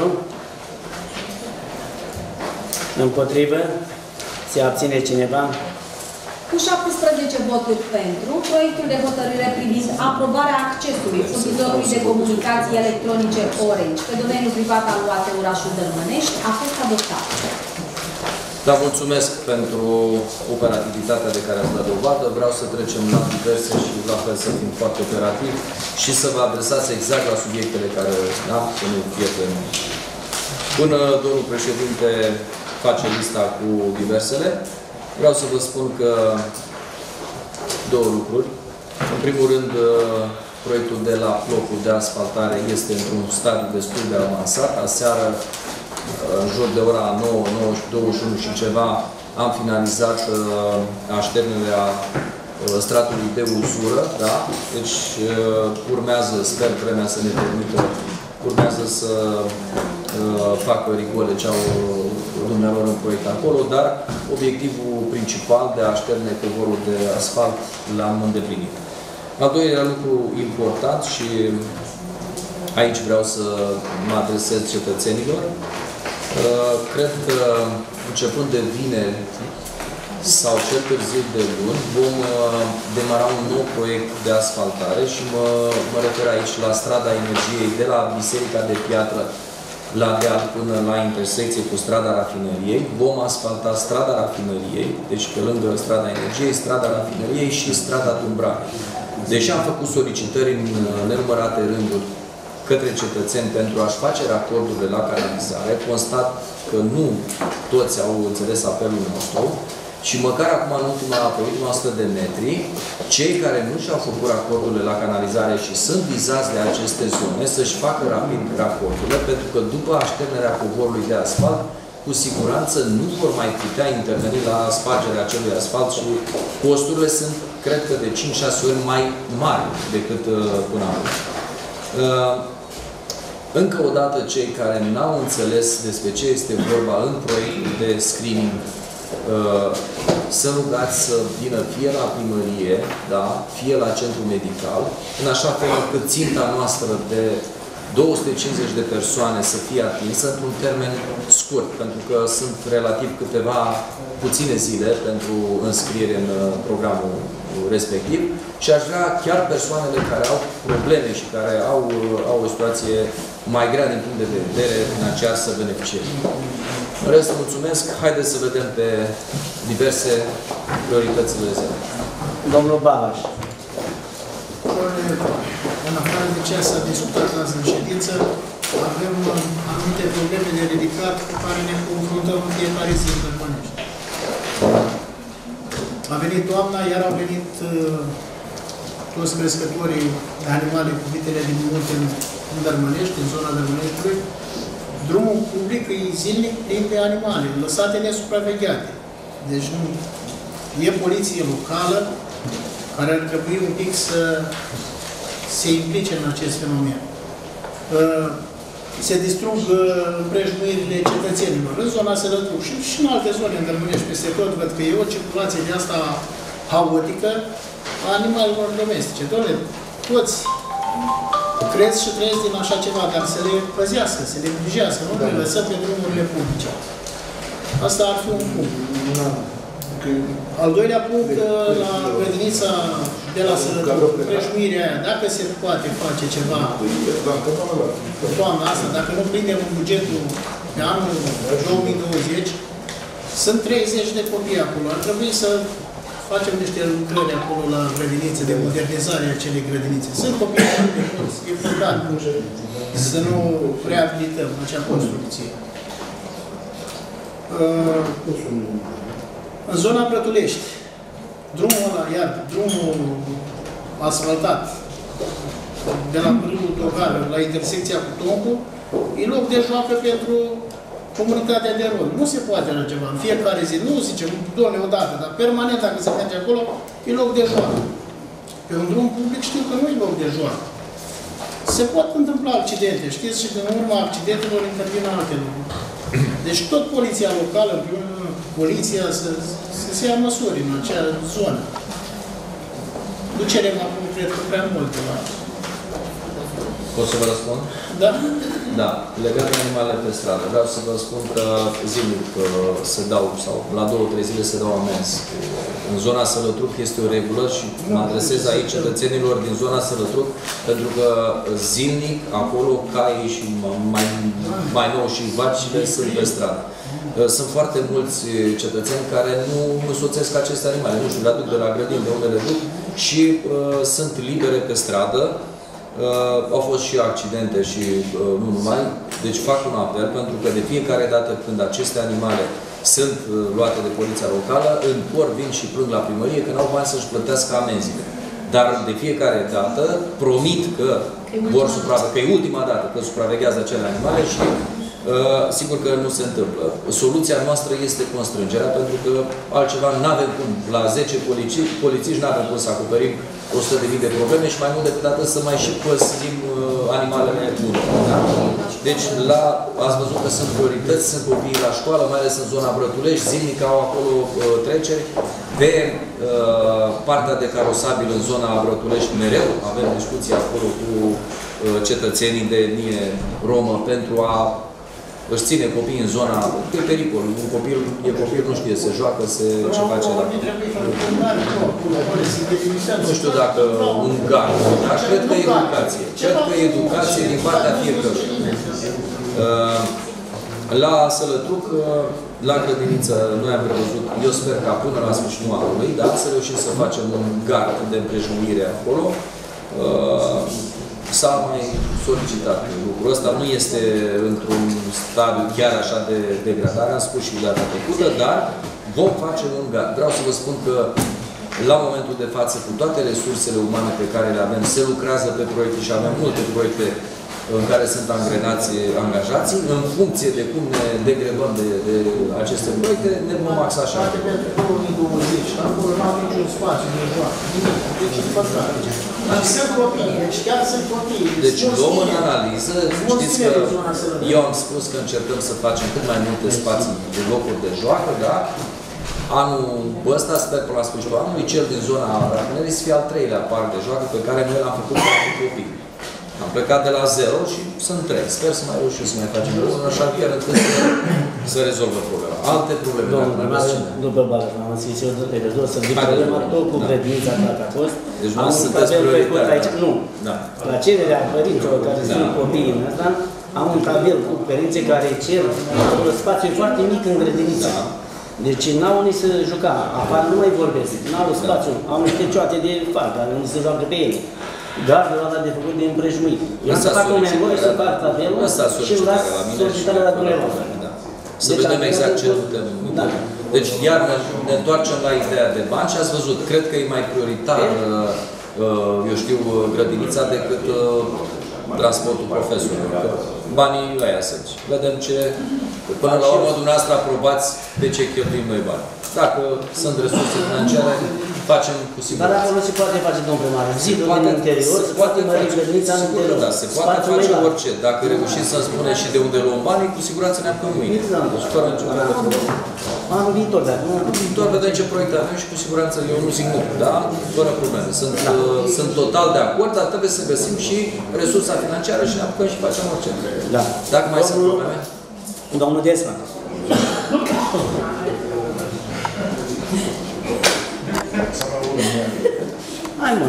Împotrivă? Se abține cineva? Cu 17 voturi pentru, proiectul de hotărâre privind aprobarea accesului furnizorului de comunicații electronice Orange pe domeniul privat al UAT orașul Dărmănești a fost adoptat. Da, mulțumesc pentru operativitatea de care ați dat dovadă. Vreau să trecem la diverse și la fel să fim foarte operativi și să vă adresați exact la subiectele care am, să nu fie pe noi. Până domnul președinte face lista cu diversele, vreau să vă spun că două lucruri. În primul rând, proiectul de la blocul de asfaltare este într-un stadiu destul de avansat. Aseară în jur de ora 9, 21 și ceva, am finalizat așternerea stratului de uzură, da? Deci urmează, sper vremea să ne permită, urmează să facă rigole ce au dumnealor în proiect acolo, dar obiectivul principal de a așterne covorul de asfalt l-am îndeplinit. Al doilea lucru important și aici vreau să mă adresez cetățenilor, cred că începând de vineri sau cel târziu de luni, vom demara un nou proiect de asfaltare și mă refer aici la strada Energiei de la Biserica de Piatră la deal până la intersecție cu strada Rafineriei. Vom asfalta strada Rafineriei, deci pe lângă strada Energiei, strada Rafineriei și strada Dumbranei. Deși am făcut solicitări în nenumărate rânduri către cetățeni pentru a-și face racordurile la canalizare, constat că nu toți au înțeles apelul nostru și măcar acum, în ultima 100 de metri, cei care nu și-au făcut racordurile la canalizare și sunt vizați de aceste zone, să-și facă rapid racordurile, pentru că după așternerea covorului de asfalt, cu siguranță nu vor mai putea interveni la spargerea acelui asfalt și costurile sunt, cred că, de 5-6 ori mai mari decât până acum. Încă o dată, cei care n-au înțeles despre ce este vorba în proiectul de screening, să rugați să vină fie la primărie, da, fie la centru medical, în așa fel încât ținta noastră de 250 de persoane să fie atinsă într-un termen scurt, pentru că sunt relativ câteva puține zile pentru înscriere în programul respectiv și aș vrea chiar persoanele care au probleme și care au o situație mai grea din punct de vedere financiar să beneficieze. În rest, mulțumesc. Haideți să vedem pe diverse prioritățile zile. Domnul Bahaș. În afară de ce s-a discutat azi în ședință, avem anumite probleme de ridicat cu care ne confruntăm în fiecare zi în Dărmănești. A venit toamna, iar au venit toți crescătorii de animale cu vitele din munte în Dărmănești, în zona Dărmăneștiului. Drumul public e zilnic plin de animale, lăsate nesupravegheate. Deci nu e poliție locală care ar trebui un pic să se implice în acest fenomen. Se distrug împrejmuirile cetățenilor în zona Sălătruc și în alte zone în Dărmânești, peste tot, văd că e o circulație de asta haotică a animalelor domestice. Doamne, toți cresc și trăiesc din așa ceva, dar să le păzească, să le îngrijească, nu le lăsăm pe drumurile publice. Asta ar fi un punct. Al doilea punct, la grădinița de la Sălătruc, împrejmuirea aia, dacă se poate face ceva în toamna asta, dacă nu prindem în bugetul de anul 2020, sunt 30 de copii acolo. Ar trebui să facem niște lucrări acolo la grădinițe, de modernizare a acelei grădinițe. Sunt copii foarte mulți, e păcat să nu reabilităm acea construcție. În zona Brătulești, drumul ăla, iar drumul asfaltat de la Pârâul Togară la intersecția cu Toncu, e loc de joacă pentru comunitatea de rol. Nu se poate așa ceva. În fiecare zi, nu zicem, doamne, odată, dar permanent, dacă se merge acolo, e loc de joacă. Pe un drum public știu că nu e loc de joacă. Se pot întâmpla accidente. Știți, și din urma accidentelor intervin alte lucruri. Deci tot poliția locală, poliția să se ia măsuri în acea zonă. Nu cerem acum, cred că prea mult de la... Pot să vă răspund? Da. Da. Legat de animalele pe stradă, vreau să vă spun că zilnic se dau, sau la 2-3 zile se dau amenzi. În zona Sălătruc este o regulă și mă adresez aici cetățenilor din zona Sălătruc, pentru că zilnic acolo caii și mai nou și vacile sunt pe stradă. Sunt foarte mulți cetățeni care nu însoțesc aceste animale. Nu știu, le aduc de la grădini, de unde le duc și sunt libere pe stradă. Au fost și accidente și nu numai. Deci fac un apel, pentru că de fiecare dată când aceste animale sunt luate de poliția locală, în por vin și plâng la primărie că n-au bani să-și plătească amenziile. Dar de fiecare dată promit că vor supraveghează, că e ultima dată că supraveghează acele animale și Sigur că nu se întâmplă. Soluția noastră este constrângerea, pentru că altceva nu avem cum. La 10 polițiști nu avem cum să acoperim 100.000 de probleme și mai mult decât atât să mai și păzim animalele bune. Da? Deci, ați văzut că sunt priorități, sunt copiii la școală, mai ales în zona Brătulești, zilnic au acolo treceri. Pe partea de carosabil în zona Brătulești, mereu avem discuții acolo cu cetățenii de etnie romă pentru a își ține copiii în zona, e pericol. Un copil e copil, nu știe, se joacă, ce face la... Nu știu dacă un gard, dar cred că educație. Cred că educație din partea fiecăruia. La Sălătruc, la grădiniță, noi am prevăzut, eu sper ca până la sfârșitul anului, da, să reușim să facem un gard de împrejmuire acolo. S-a mai solicitat lucrul ăsta, nu este într-un stadiu chiar așa de degradare, am spus și data trecută, dar vom face un gard. Vreau să vă spun că la momentul de față, cu toate resursele umane pe care le avem, se lucrează pe proiecte și avem multe proiecte în care sunt angajații, în funcție de cum ne degrebăm de aceste proiecte, ne vom axa așa. Pentru 2020, acolo nu avem niciun spațiu de joacă, nimic. Deci, și sunt copii, deci chiar sunt copii. Deci luăm în analiză, știți că eu am spus că încercăm să facem cât mai multe spații de locuri de joacă, da? Anul ăsta, sper până la sfârșitul anului, cel din zona Rafinerii să fie al 3-lea parc de joacă pe care noi l-am făcut pentru copii. Am plecat de la 0 și sunt 3. Sper să mai reușim să mai facem lucruri, așa chiar încât să rezolvă problema. Alte probleme. După Bală, am zis eu de pe jos, să zic problema tot cu grădinița dacă a fost. Deci nu sunteți prioritar. Nu. La cererea părinților care sunt copiii în ăsta, am un tabel cu părinții care cer un spațiu foarte mic în grădiniță. Deci n-au unii să juca, afară nu mai vorbesc, n-au spațiu, au niște cioate de far, care nu se joacă pe ele. Gardul ăla de făcut de împrejmuit. Eu să fac o nevoie, să fac tabelul și îl las solicitarea la dumneavoastră. Să vedem exact ce putem. Deci iar ne întoarcem la ideea de bani și ați văzut, cred că e mai prioritar, eu știu, grădinița decât transportul profesorilor. Banii ăia sunt. Vedem ce, până la urmă, dumneavoastră aprobați de ce cheltuim noi bani. Dacă sunt resurse financiare, facem cu siguranță. Dar acolo se poate face, domnul primar, zidul din interior, se poate mări grădinița în interior. Da, se poate face orice. Dacă reușiți să-mi spuneți și de unde luăm banii, cu siguranță ne apucăm mâine. Deci fără niciun fel de problemă. Anul viitor, dacă nu... Anul viitor vedem ce proiecte avem și cu siguranță eu nu zic nu, da? Fără probleme. Sunt total de acord, dar trebuie să găsim și resursa financiară și ne apucăm și facem orice. Da. Dacă mai sunt probleme? Domnul Desman. Hai mă,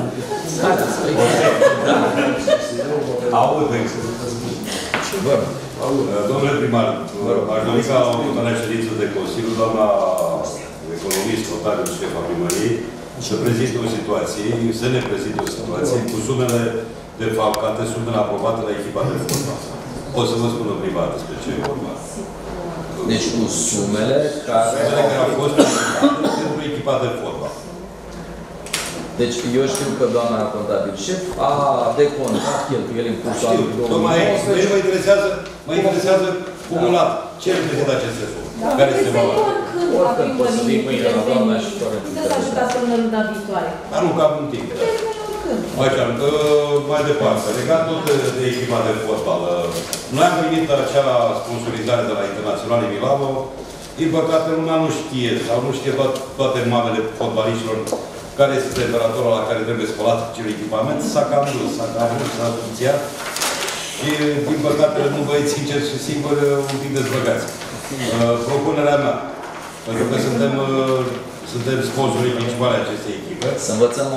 Domnule primar, aș dori ca la următoarea ședință de Consiliu, doamna economist, notarul șef al primăriei, să prezinte o situație, să ne prezinte o situație cu sumele defalcate, sumele aprobate la echipa de fotbal. O să vă spun în privat despre ce e vorba. Deci cu sumele care au fost pentru echipa de fotbal. Deci eu știu că doamna contabil șef a decontat cheltuieli în cursul anului 2019. Mă interesează cumulat. Ce reprezintă aceste sume? Care este valoarea? Oricând poți să vii mâine la doamna și fără puteți ajuta până luna viitoare. Dar nu cam un timp. Așa, mai departe, legat tot de echipa de fotbal. Noi am primit acea sponsorizare de la Internaționale Milano. Din păcate, lumea nu știe, sau nu știe toate mamele fotbaliștilor care este temperatura la care trebuie spălat acel echipament. S-a cam dus, s-a asociat. Și, din păcate, nu băieți sincer și singur un pic dezbăgați. Propunerea mea, pentru că suntem sponsorii principale acestei echipe, să învățăm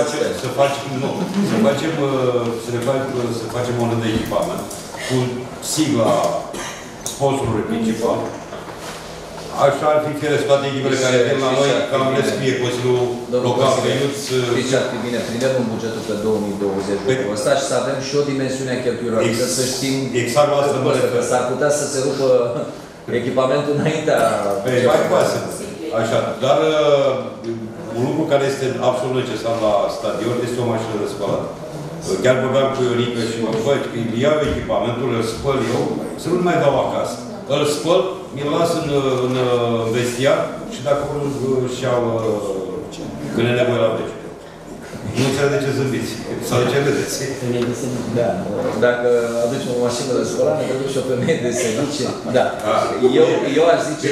să facem o de echipament cu sigla sponsorului principal. Așa ar fi firesc toate echipele care vin la noi, cam le scrie Consiliul Local pe Iuț. Deci ar fi bine, prindem în bugetul pe 2020 lucrul ăsta și să avem și o dimensiune a cheltuielor. Adică să știm exact la asta mă refer. S-ar putea să se rupă echipamentul înaintea... Mai poate. Așa, dar un lucru care este absolut necesar la stadion este o mașină de spălat. Chiar vorbeam cu Ionică și mă băi, că iau echipamentul, îl spăl eu, să nu mai dau acasă. Îl spăl, mi-l las în vestiar și dacă își iau când e nevoie la veci. Nu înțeleg de ce zâmbiți. Sau de ce vedeți? Da. Dacă aduci o mașină de spălare, te duci o femeie de servicii. Da. Eu aș zice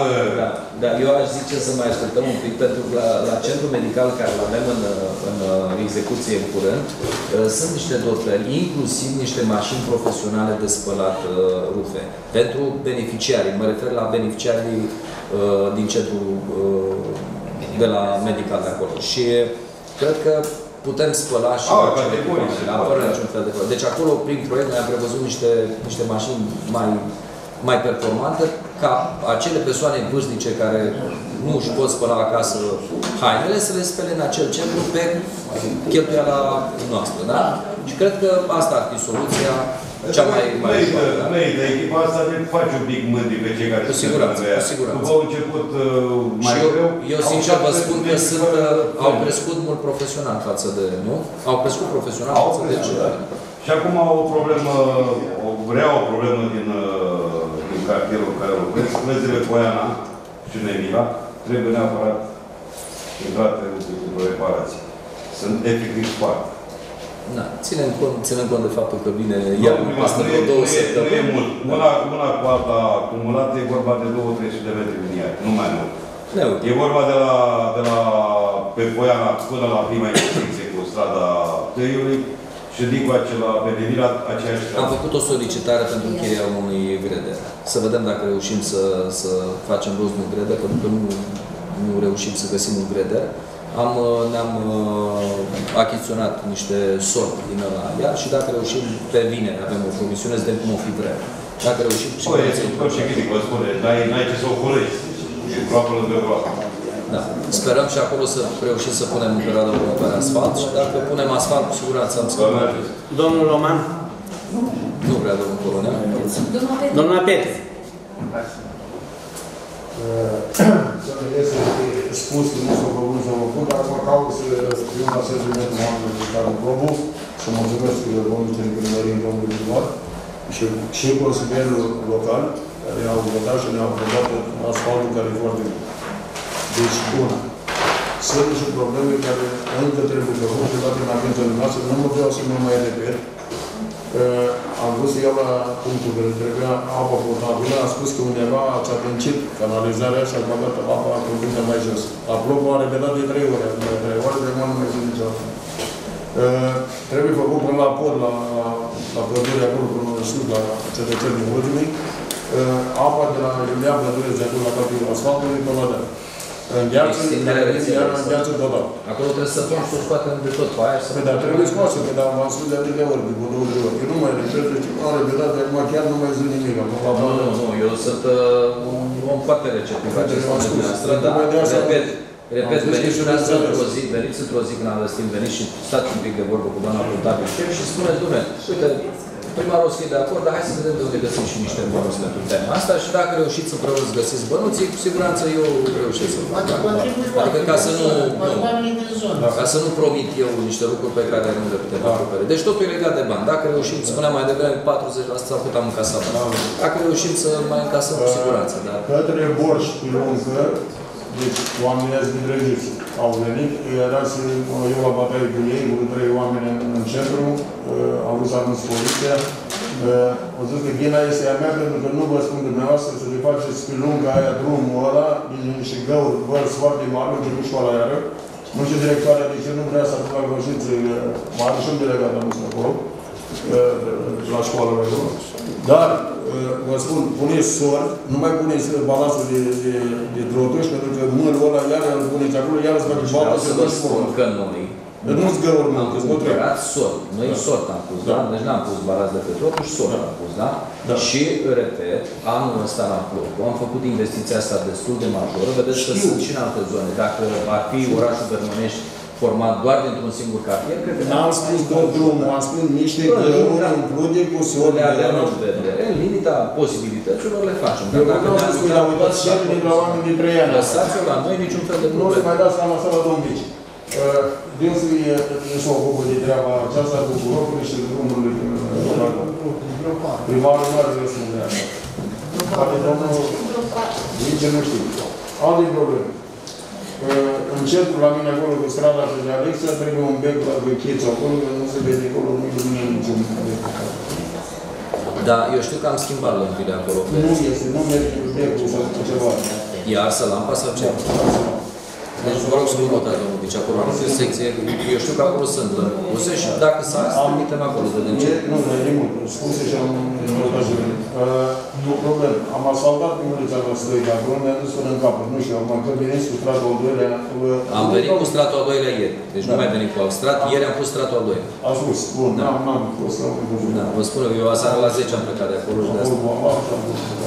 eu aș zice să mai așteptăm un pic, pentru că la centrul medical care îl avem în execuție în curând, sunt niște dotări, inclusiv niște mașini profesionale de spălat rufe. Pentru beneficiarii, mă refer la beneficiarii din centrul de la medical de acolo. Și cred că putem spăla și fără niciun fel de probleme. Deci acolo, prin proiect, noi am prevăzut niște mașini mai performante ca acele persoane vârstnice care nu își pot spăla acasă hainele să le spele în acel centru pe cheltuiala noastră. Da? Și cred că asta ar fi soluția cea mai ușoară. Merită echipa asta de face un pic mândri pe cei care cu siguranță, cu siguranță. După au început mai greu. Eu sincer vă spun că au crescut mult profesional față de, nu? Au crescut profesional față de ce. Și acum au o problemă, o problemă din cartierul în care lucrez. Străzile Poiana și Nemila trebuie neapărat intrate în reparații. Sunt efectiv foarte. Da, ținem cont de faptul că vine iarna peste vreo 2 săptămâni. Nu e mult. Una cu alta acumulată e vorba de 200-300 de metri lineari, nu mai mult. E vorba de la pe Poiana până la prima intersecție cu strada Tăiului și dincolo la Benevila, aceeași stradă. Am făcut o solicitare pentru închirierea unui greder. Să vedem dacă reușim să facem rost de un greder, pentru că nu reușim să găsim un greder. Ne-am achiziționat niște sorți din ăla iar și dacă reușim pe vineri, avem o promisiune, să vedem cum o fi vreme. Dacă reușim... Ce critic vă spune, n-ai ce să o colești. E groapă lângă groapă. Da. Sperăm și acolo să reușim să punem în perioada următoare asfalt și dacă punem asfalt, cu siguranță am scăpat. Domnul Roman? Nu vrea domnul colonel. Doamna Petre. Este spus că nu s-au făcut să mă pun, dar mă caut să fiu la sentimentul oamenilor de care probu, să mulțumesc domnului primării, domnului primar și consilierul local, care au votat și ne-au votat asfaltul care e foarte bun. Deci, bună. Sunt și probleme care încă trebuie făcute, date în atenția noastră, nu mă vreau să mă mai repet. Am vrut să iau la punctul care trebuia apa potabilă, a spus că undeva ați adâncit canalizarea și a băgat apa produsă mai jos. Aplopul a repetat de 3 ore, de 3 ore, de mai nu mai zic niciodată. Trebuie făcut până la pod, la pădure acolo, până sus, la cetățenii ultimii. Apa de la Iulia Plădureț, de acolo la capitolul asfaltului, până la deal. Îngheață total. Acolo trebuie să pun și o scoatem de tot pe aia. Dar trebuie scoase, că am spus de atâtea ori, de 2 ori. Eu nu mai repet, deci am repetat, de acum chiar nu mai zic nimic. Nu, eu sunt un om foarte receptiv la ce spune dumneavoastră, dar repet, veniți într-o zi când am răstim, veniți și stați un pic de vorbă cu doamna contabil și spuneți, dom'le, uite, primarul o să fie de acord, dar hai să vedem de unde găsim și niște bănuți pentru tema asta și dacă reușiți împreună să găsiți bănuții, cu siguranță eu reușesc să fac. Adică ca să nu promit eu niște lucruri pe care nu le putem acoperi. Deci totul e legat de bani. Dacă reușim, spuneam mai devreme, 40% sau cât am încasat bani. Dacă reușim să mai încasăm, cu siguranță. Către Borș, pe Luncă, deci oamenii azi din Drăgiți au venit, erați eu la bataie cu ei, cu 3 oameni în centru, am vrut să anunț poliția. Au zis că ghina este a mea, pentru că nu vă spun dumneavoastră să le faceți pe Lunga aia drumul ăla, niște găuri, vărți foarte mari, nu știu școala iară. Nu știu directoarea de ce nu vrea să aduc la Groșiță, m-a adus și un delegat am dus acolo, la școală acolo. Dar, vă spun, puneți sori, nu mai puneți balansul de drotuși, pentru că mâlul ăla, iară îl puneți acolo, iară îți faceți bală și vă spun că noi nu-ți găuri mult, că-ți nu trebuie. Sort. Noi sort am pus, da? Deci n-am pus balast de petrol, și sort am pus, da? Și, repet, anul ăsta la Plocu am făcut investiția asta destul de majoră, vedeți că sunt și în alte zone. Dacă ar fi orașul Bărmănești format doar dintr-un singur cartier, cred că... N-am spus tot drumul, am spus niște găuri include cu sori. În limita posibilităților le facem. Eu vreau să spun, dar uitați și la oameni din 3 ani. Lăsați-o la noi, niciun fel de probleme. Nu se mai dați cam asta la domn Vici. dânsul nu se ocupă de treaba aceasta cu curocurile și drumurile primarul nu are răspunde așa. Poate domnul nici nu știu. Alte probleme. În centru la mine acolo cu strada de Alexa trebuie un bec la chețul acolo, că nu se vede acolo, nu-i lumine niciun bec. Da, eu știu că am schimbat lămpile acolo. Nu este, nu merge cu becul sau cu ceva. E arsă lampa sau ce? Deci vă rog să nu votați, domnul Vice, acolo nu este secție. Eu știu că acolo sunt puse și dacă s-a ars, trimitem acolo, vedem ce. Nu, nu e mult. Spuse și am votat și nu problemă. Am asfaltat ulița la Stăica, acolo mi-am dus până în capăt. Nu știu, acum că veniți cu stratul al doilea... Am venit cu stratul al doilea ieri. Deci nu mai venit cu alt strat. Ieri am pus stratul al doilea. A spus, bun, n-am fost la un. Da, vă spun eu, aseară la 10 am plecat de acolo și de asta.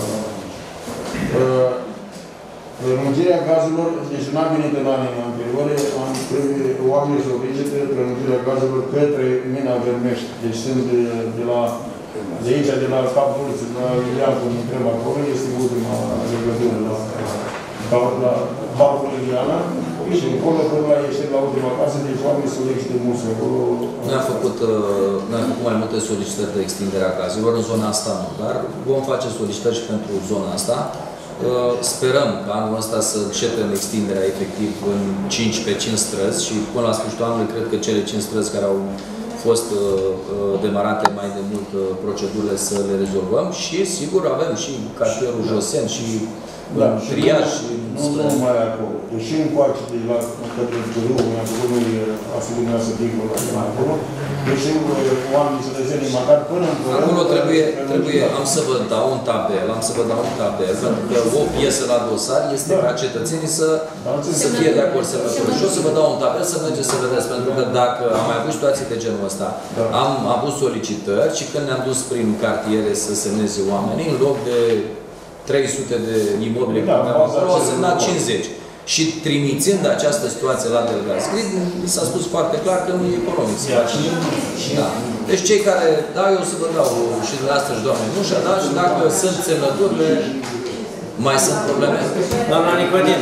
Prelungirea gazelor, deci n-am venit în anii anteriore, trebuie oamenii să obligete prelungirea gazelor către Mina Vermești. Deci sunt de aici, de la capul uliței, de la Iulian, când întreb acolo, este ultima legătură la parcul Iuliana și încolo până la ieșire la ultima casă, deci oamenii se obligete mulți acolo. Noi am făcut mai multe solicitări de extindere a gazelor în zona asta, nu, dar vom face solicitări și pentru zona asta. Sperăm că anul ăsta să începem extinderea efectiv în 5 pe 5 străzi și până la sfârșitul anului cred că cele 5 străzi care au fost demarate mai de mult procedurile să le rezolvăm și sigur avem și cartierul Josen și triaj și... Nu numai acolo. Deși încoace de la către Târâul, mi-a făcut lui Asigurarea să dincul la acolo, deși oamenii să dezenii măcar până în curând... Acolo trebuie, am să vă dau un tabel, pentru că o piesă la dosar este ca cetățenii să fie de acord semnătură. Și o să vă dau un tabel să mergeți să vedeți, pentru că dacă am mai avut situații de genul ăsta, am avut solicitări și când ne-am dus prin cartiere să semneze oamenii, în loc de 300 de imobile au semnat 50. Și trimițând această situație la delegat scris, mi s-a spus foarte clar că nu e economic. Da. Deci cei care, da, eu o să vă dau și dumneavoastră și doamne Nușa, da, și dacă sunt semnăturile, mai sunt probleme? Doamna Nicodin.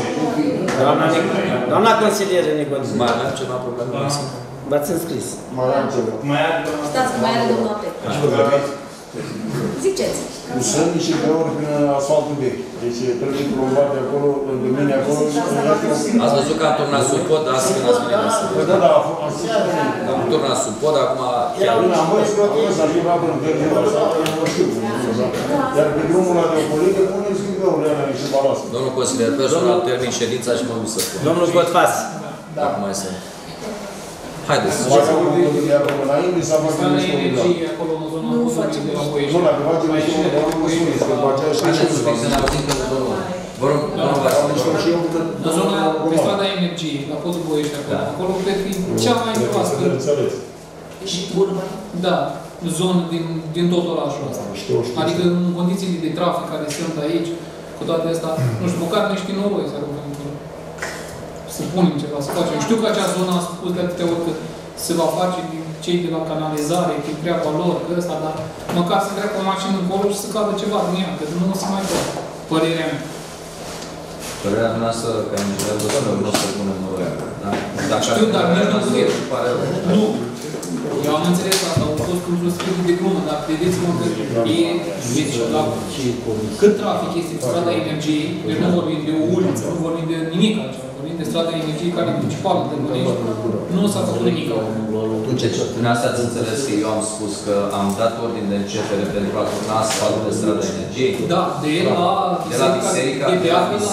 Doamna consilieră Nicodin. Mai avem ceva probleme? V-ați înscris. Mai am ceva. Stați, mai are domnul Apec. Ziceți. Sunt niște găuri prin asfaltul vechi. Deci trebuie plombat de acolo, de mine acolo. Ați văzut că am turnat sub pod, azi când ați venit asta. Da, am turnat sub pod, acum chiar... Am văzut că s-a jurat în termenul ăsta, nu știu. Iar pe drumul ăla de ocolire, puneți și găurile alea niște balasă. Domnul consilier, personal termin ședința și mă duc să spun. Domnul Cotfas. Acum mai sunt. Haideți. Înainte s-a făcut energie acolo în zona nu facem de la Boiești. Nu, dacă facem și eu, dar nu spuneți, că după aceea și să ne auzim pentru domnul. Vă rog, domnul Vasile. În zona, pe strada Energiei, la podul Boiești acolo. Acolo cred că e cea mai proastă. Și da, zonă din tot orașul ăsta. Adică în condițiile de trafic care sunt aici, cu toate astea, nu știu, măcar niște noroi să rugăm. Să punem ceva, să facem. Știu că acea zonă a spus de atâtea ori că se va face din cei de la canalizare, din treaba lor, ăsta, dar măcar să treacă o mașină încolo și să cadă ceva din ea, că nu o să mai poate. Părerea mea. Părerea noastră, că inginer, nu o să punem noroi. Știu, dar nici nu cred. Nu. Eu am înțeles asta, au fost un susținut de glumă, dar vedeți-mă că e, vedeți, la cât trafic este pe strada Energiei, deci nu vorbim de o uliță, nu vorbim de nimic altceva, vorbim de strada Energiei care e principală de Mănești, nu s-a făcut nimic acolo. Deci, dumneavoastră ați înțeles că eu am spus că am dat ordine de începere pentru a turna asfaltul de strada Energiei? Da, de la biserica de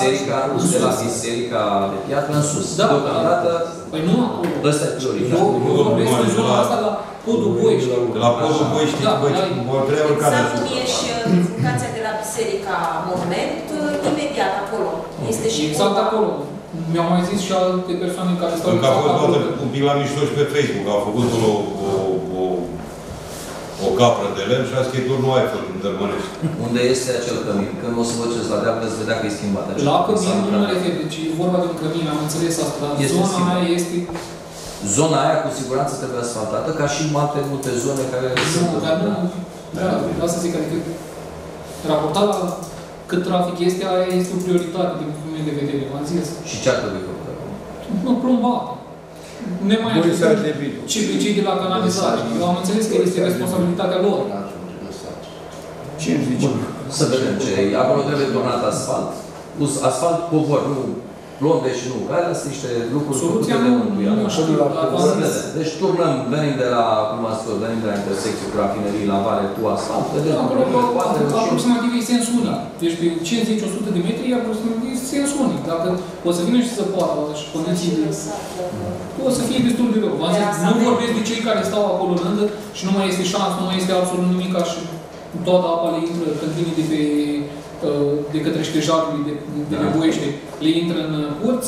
piatră în sus. Da, păi nu acolo. Ăsta e prioritar. Eu vorbesc în zona asta la podul Boiești. La podul Boiești, exact cum ieși bifurcația de la Biserica Monument, imediat acolo. Este și exact acolo. Mi-au mai zis și alte persoane care stau exact acolo. Că a fost un pic la mișto și pe Facebook. A făcut o capră de lemn și a scris nu ai fost în Dărmănești. Unde este acel cămin? Când o să vă ceți la dreapta, să vedea că e schimbat. La cămin nu mă refer, deci e vorba de un cămin, am înțeles asta, dar zona aia este... Zona aia cu siguranță trebuie asfaltată, ca și multe zone care sunt... Nu, dar nu... Da, să zic, adică raportat la cât trafic este, aia este o prioritate din punctul meu de vedere, v-am zis. Și ce ar trebui făcut acum? Nu, plombată. ne mai ajută cei de la canalizare. Eu am înțeles că este responsabilitatea lor. Să vedem ce e. Acolo trebuie turnat asfalt. Pus asfalt covor, nu plombe și nu. Alea sunt niște lucruri soluția nu știu. Deci turnăm, venim de la, cum a spus, venim de la intersecție cu rafinerii la Vale cu asfalt. Vedem aproximativ e sens unic. Deci pe 50-100 de metri e aproximativ sens unic. Dacă o să vină și să poată și condițiile, o să fie destul de rău. Nu vorbesc de cei care stau acolo lângă și nu mai este șans, nu mai este absolut nimic și toată apa le intră când vine de către ștejarurile de nevoiește, le intră în curți.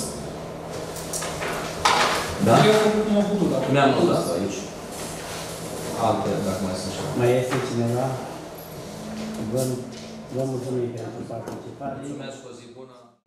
Da? Eu am făcut cum am putut. Mi-am notat aici. Alte, dacă mai sunt așa. Mai este cineva? Vă mulțumim pentru participare. Mulțumesc, o zi bună.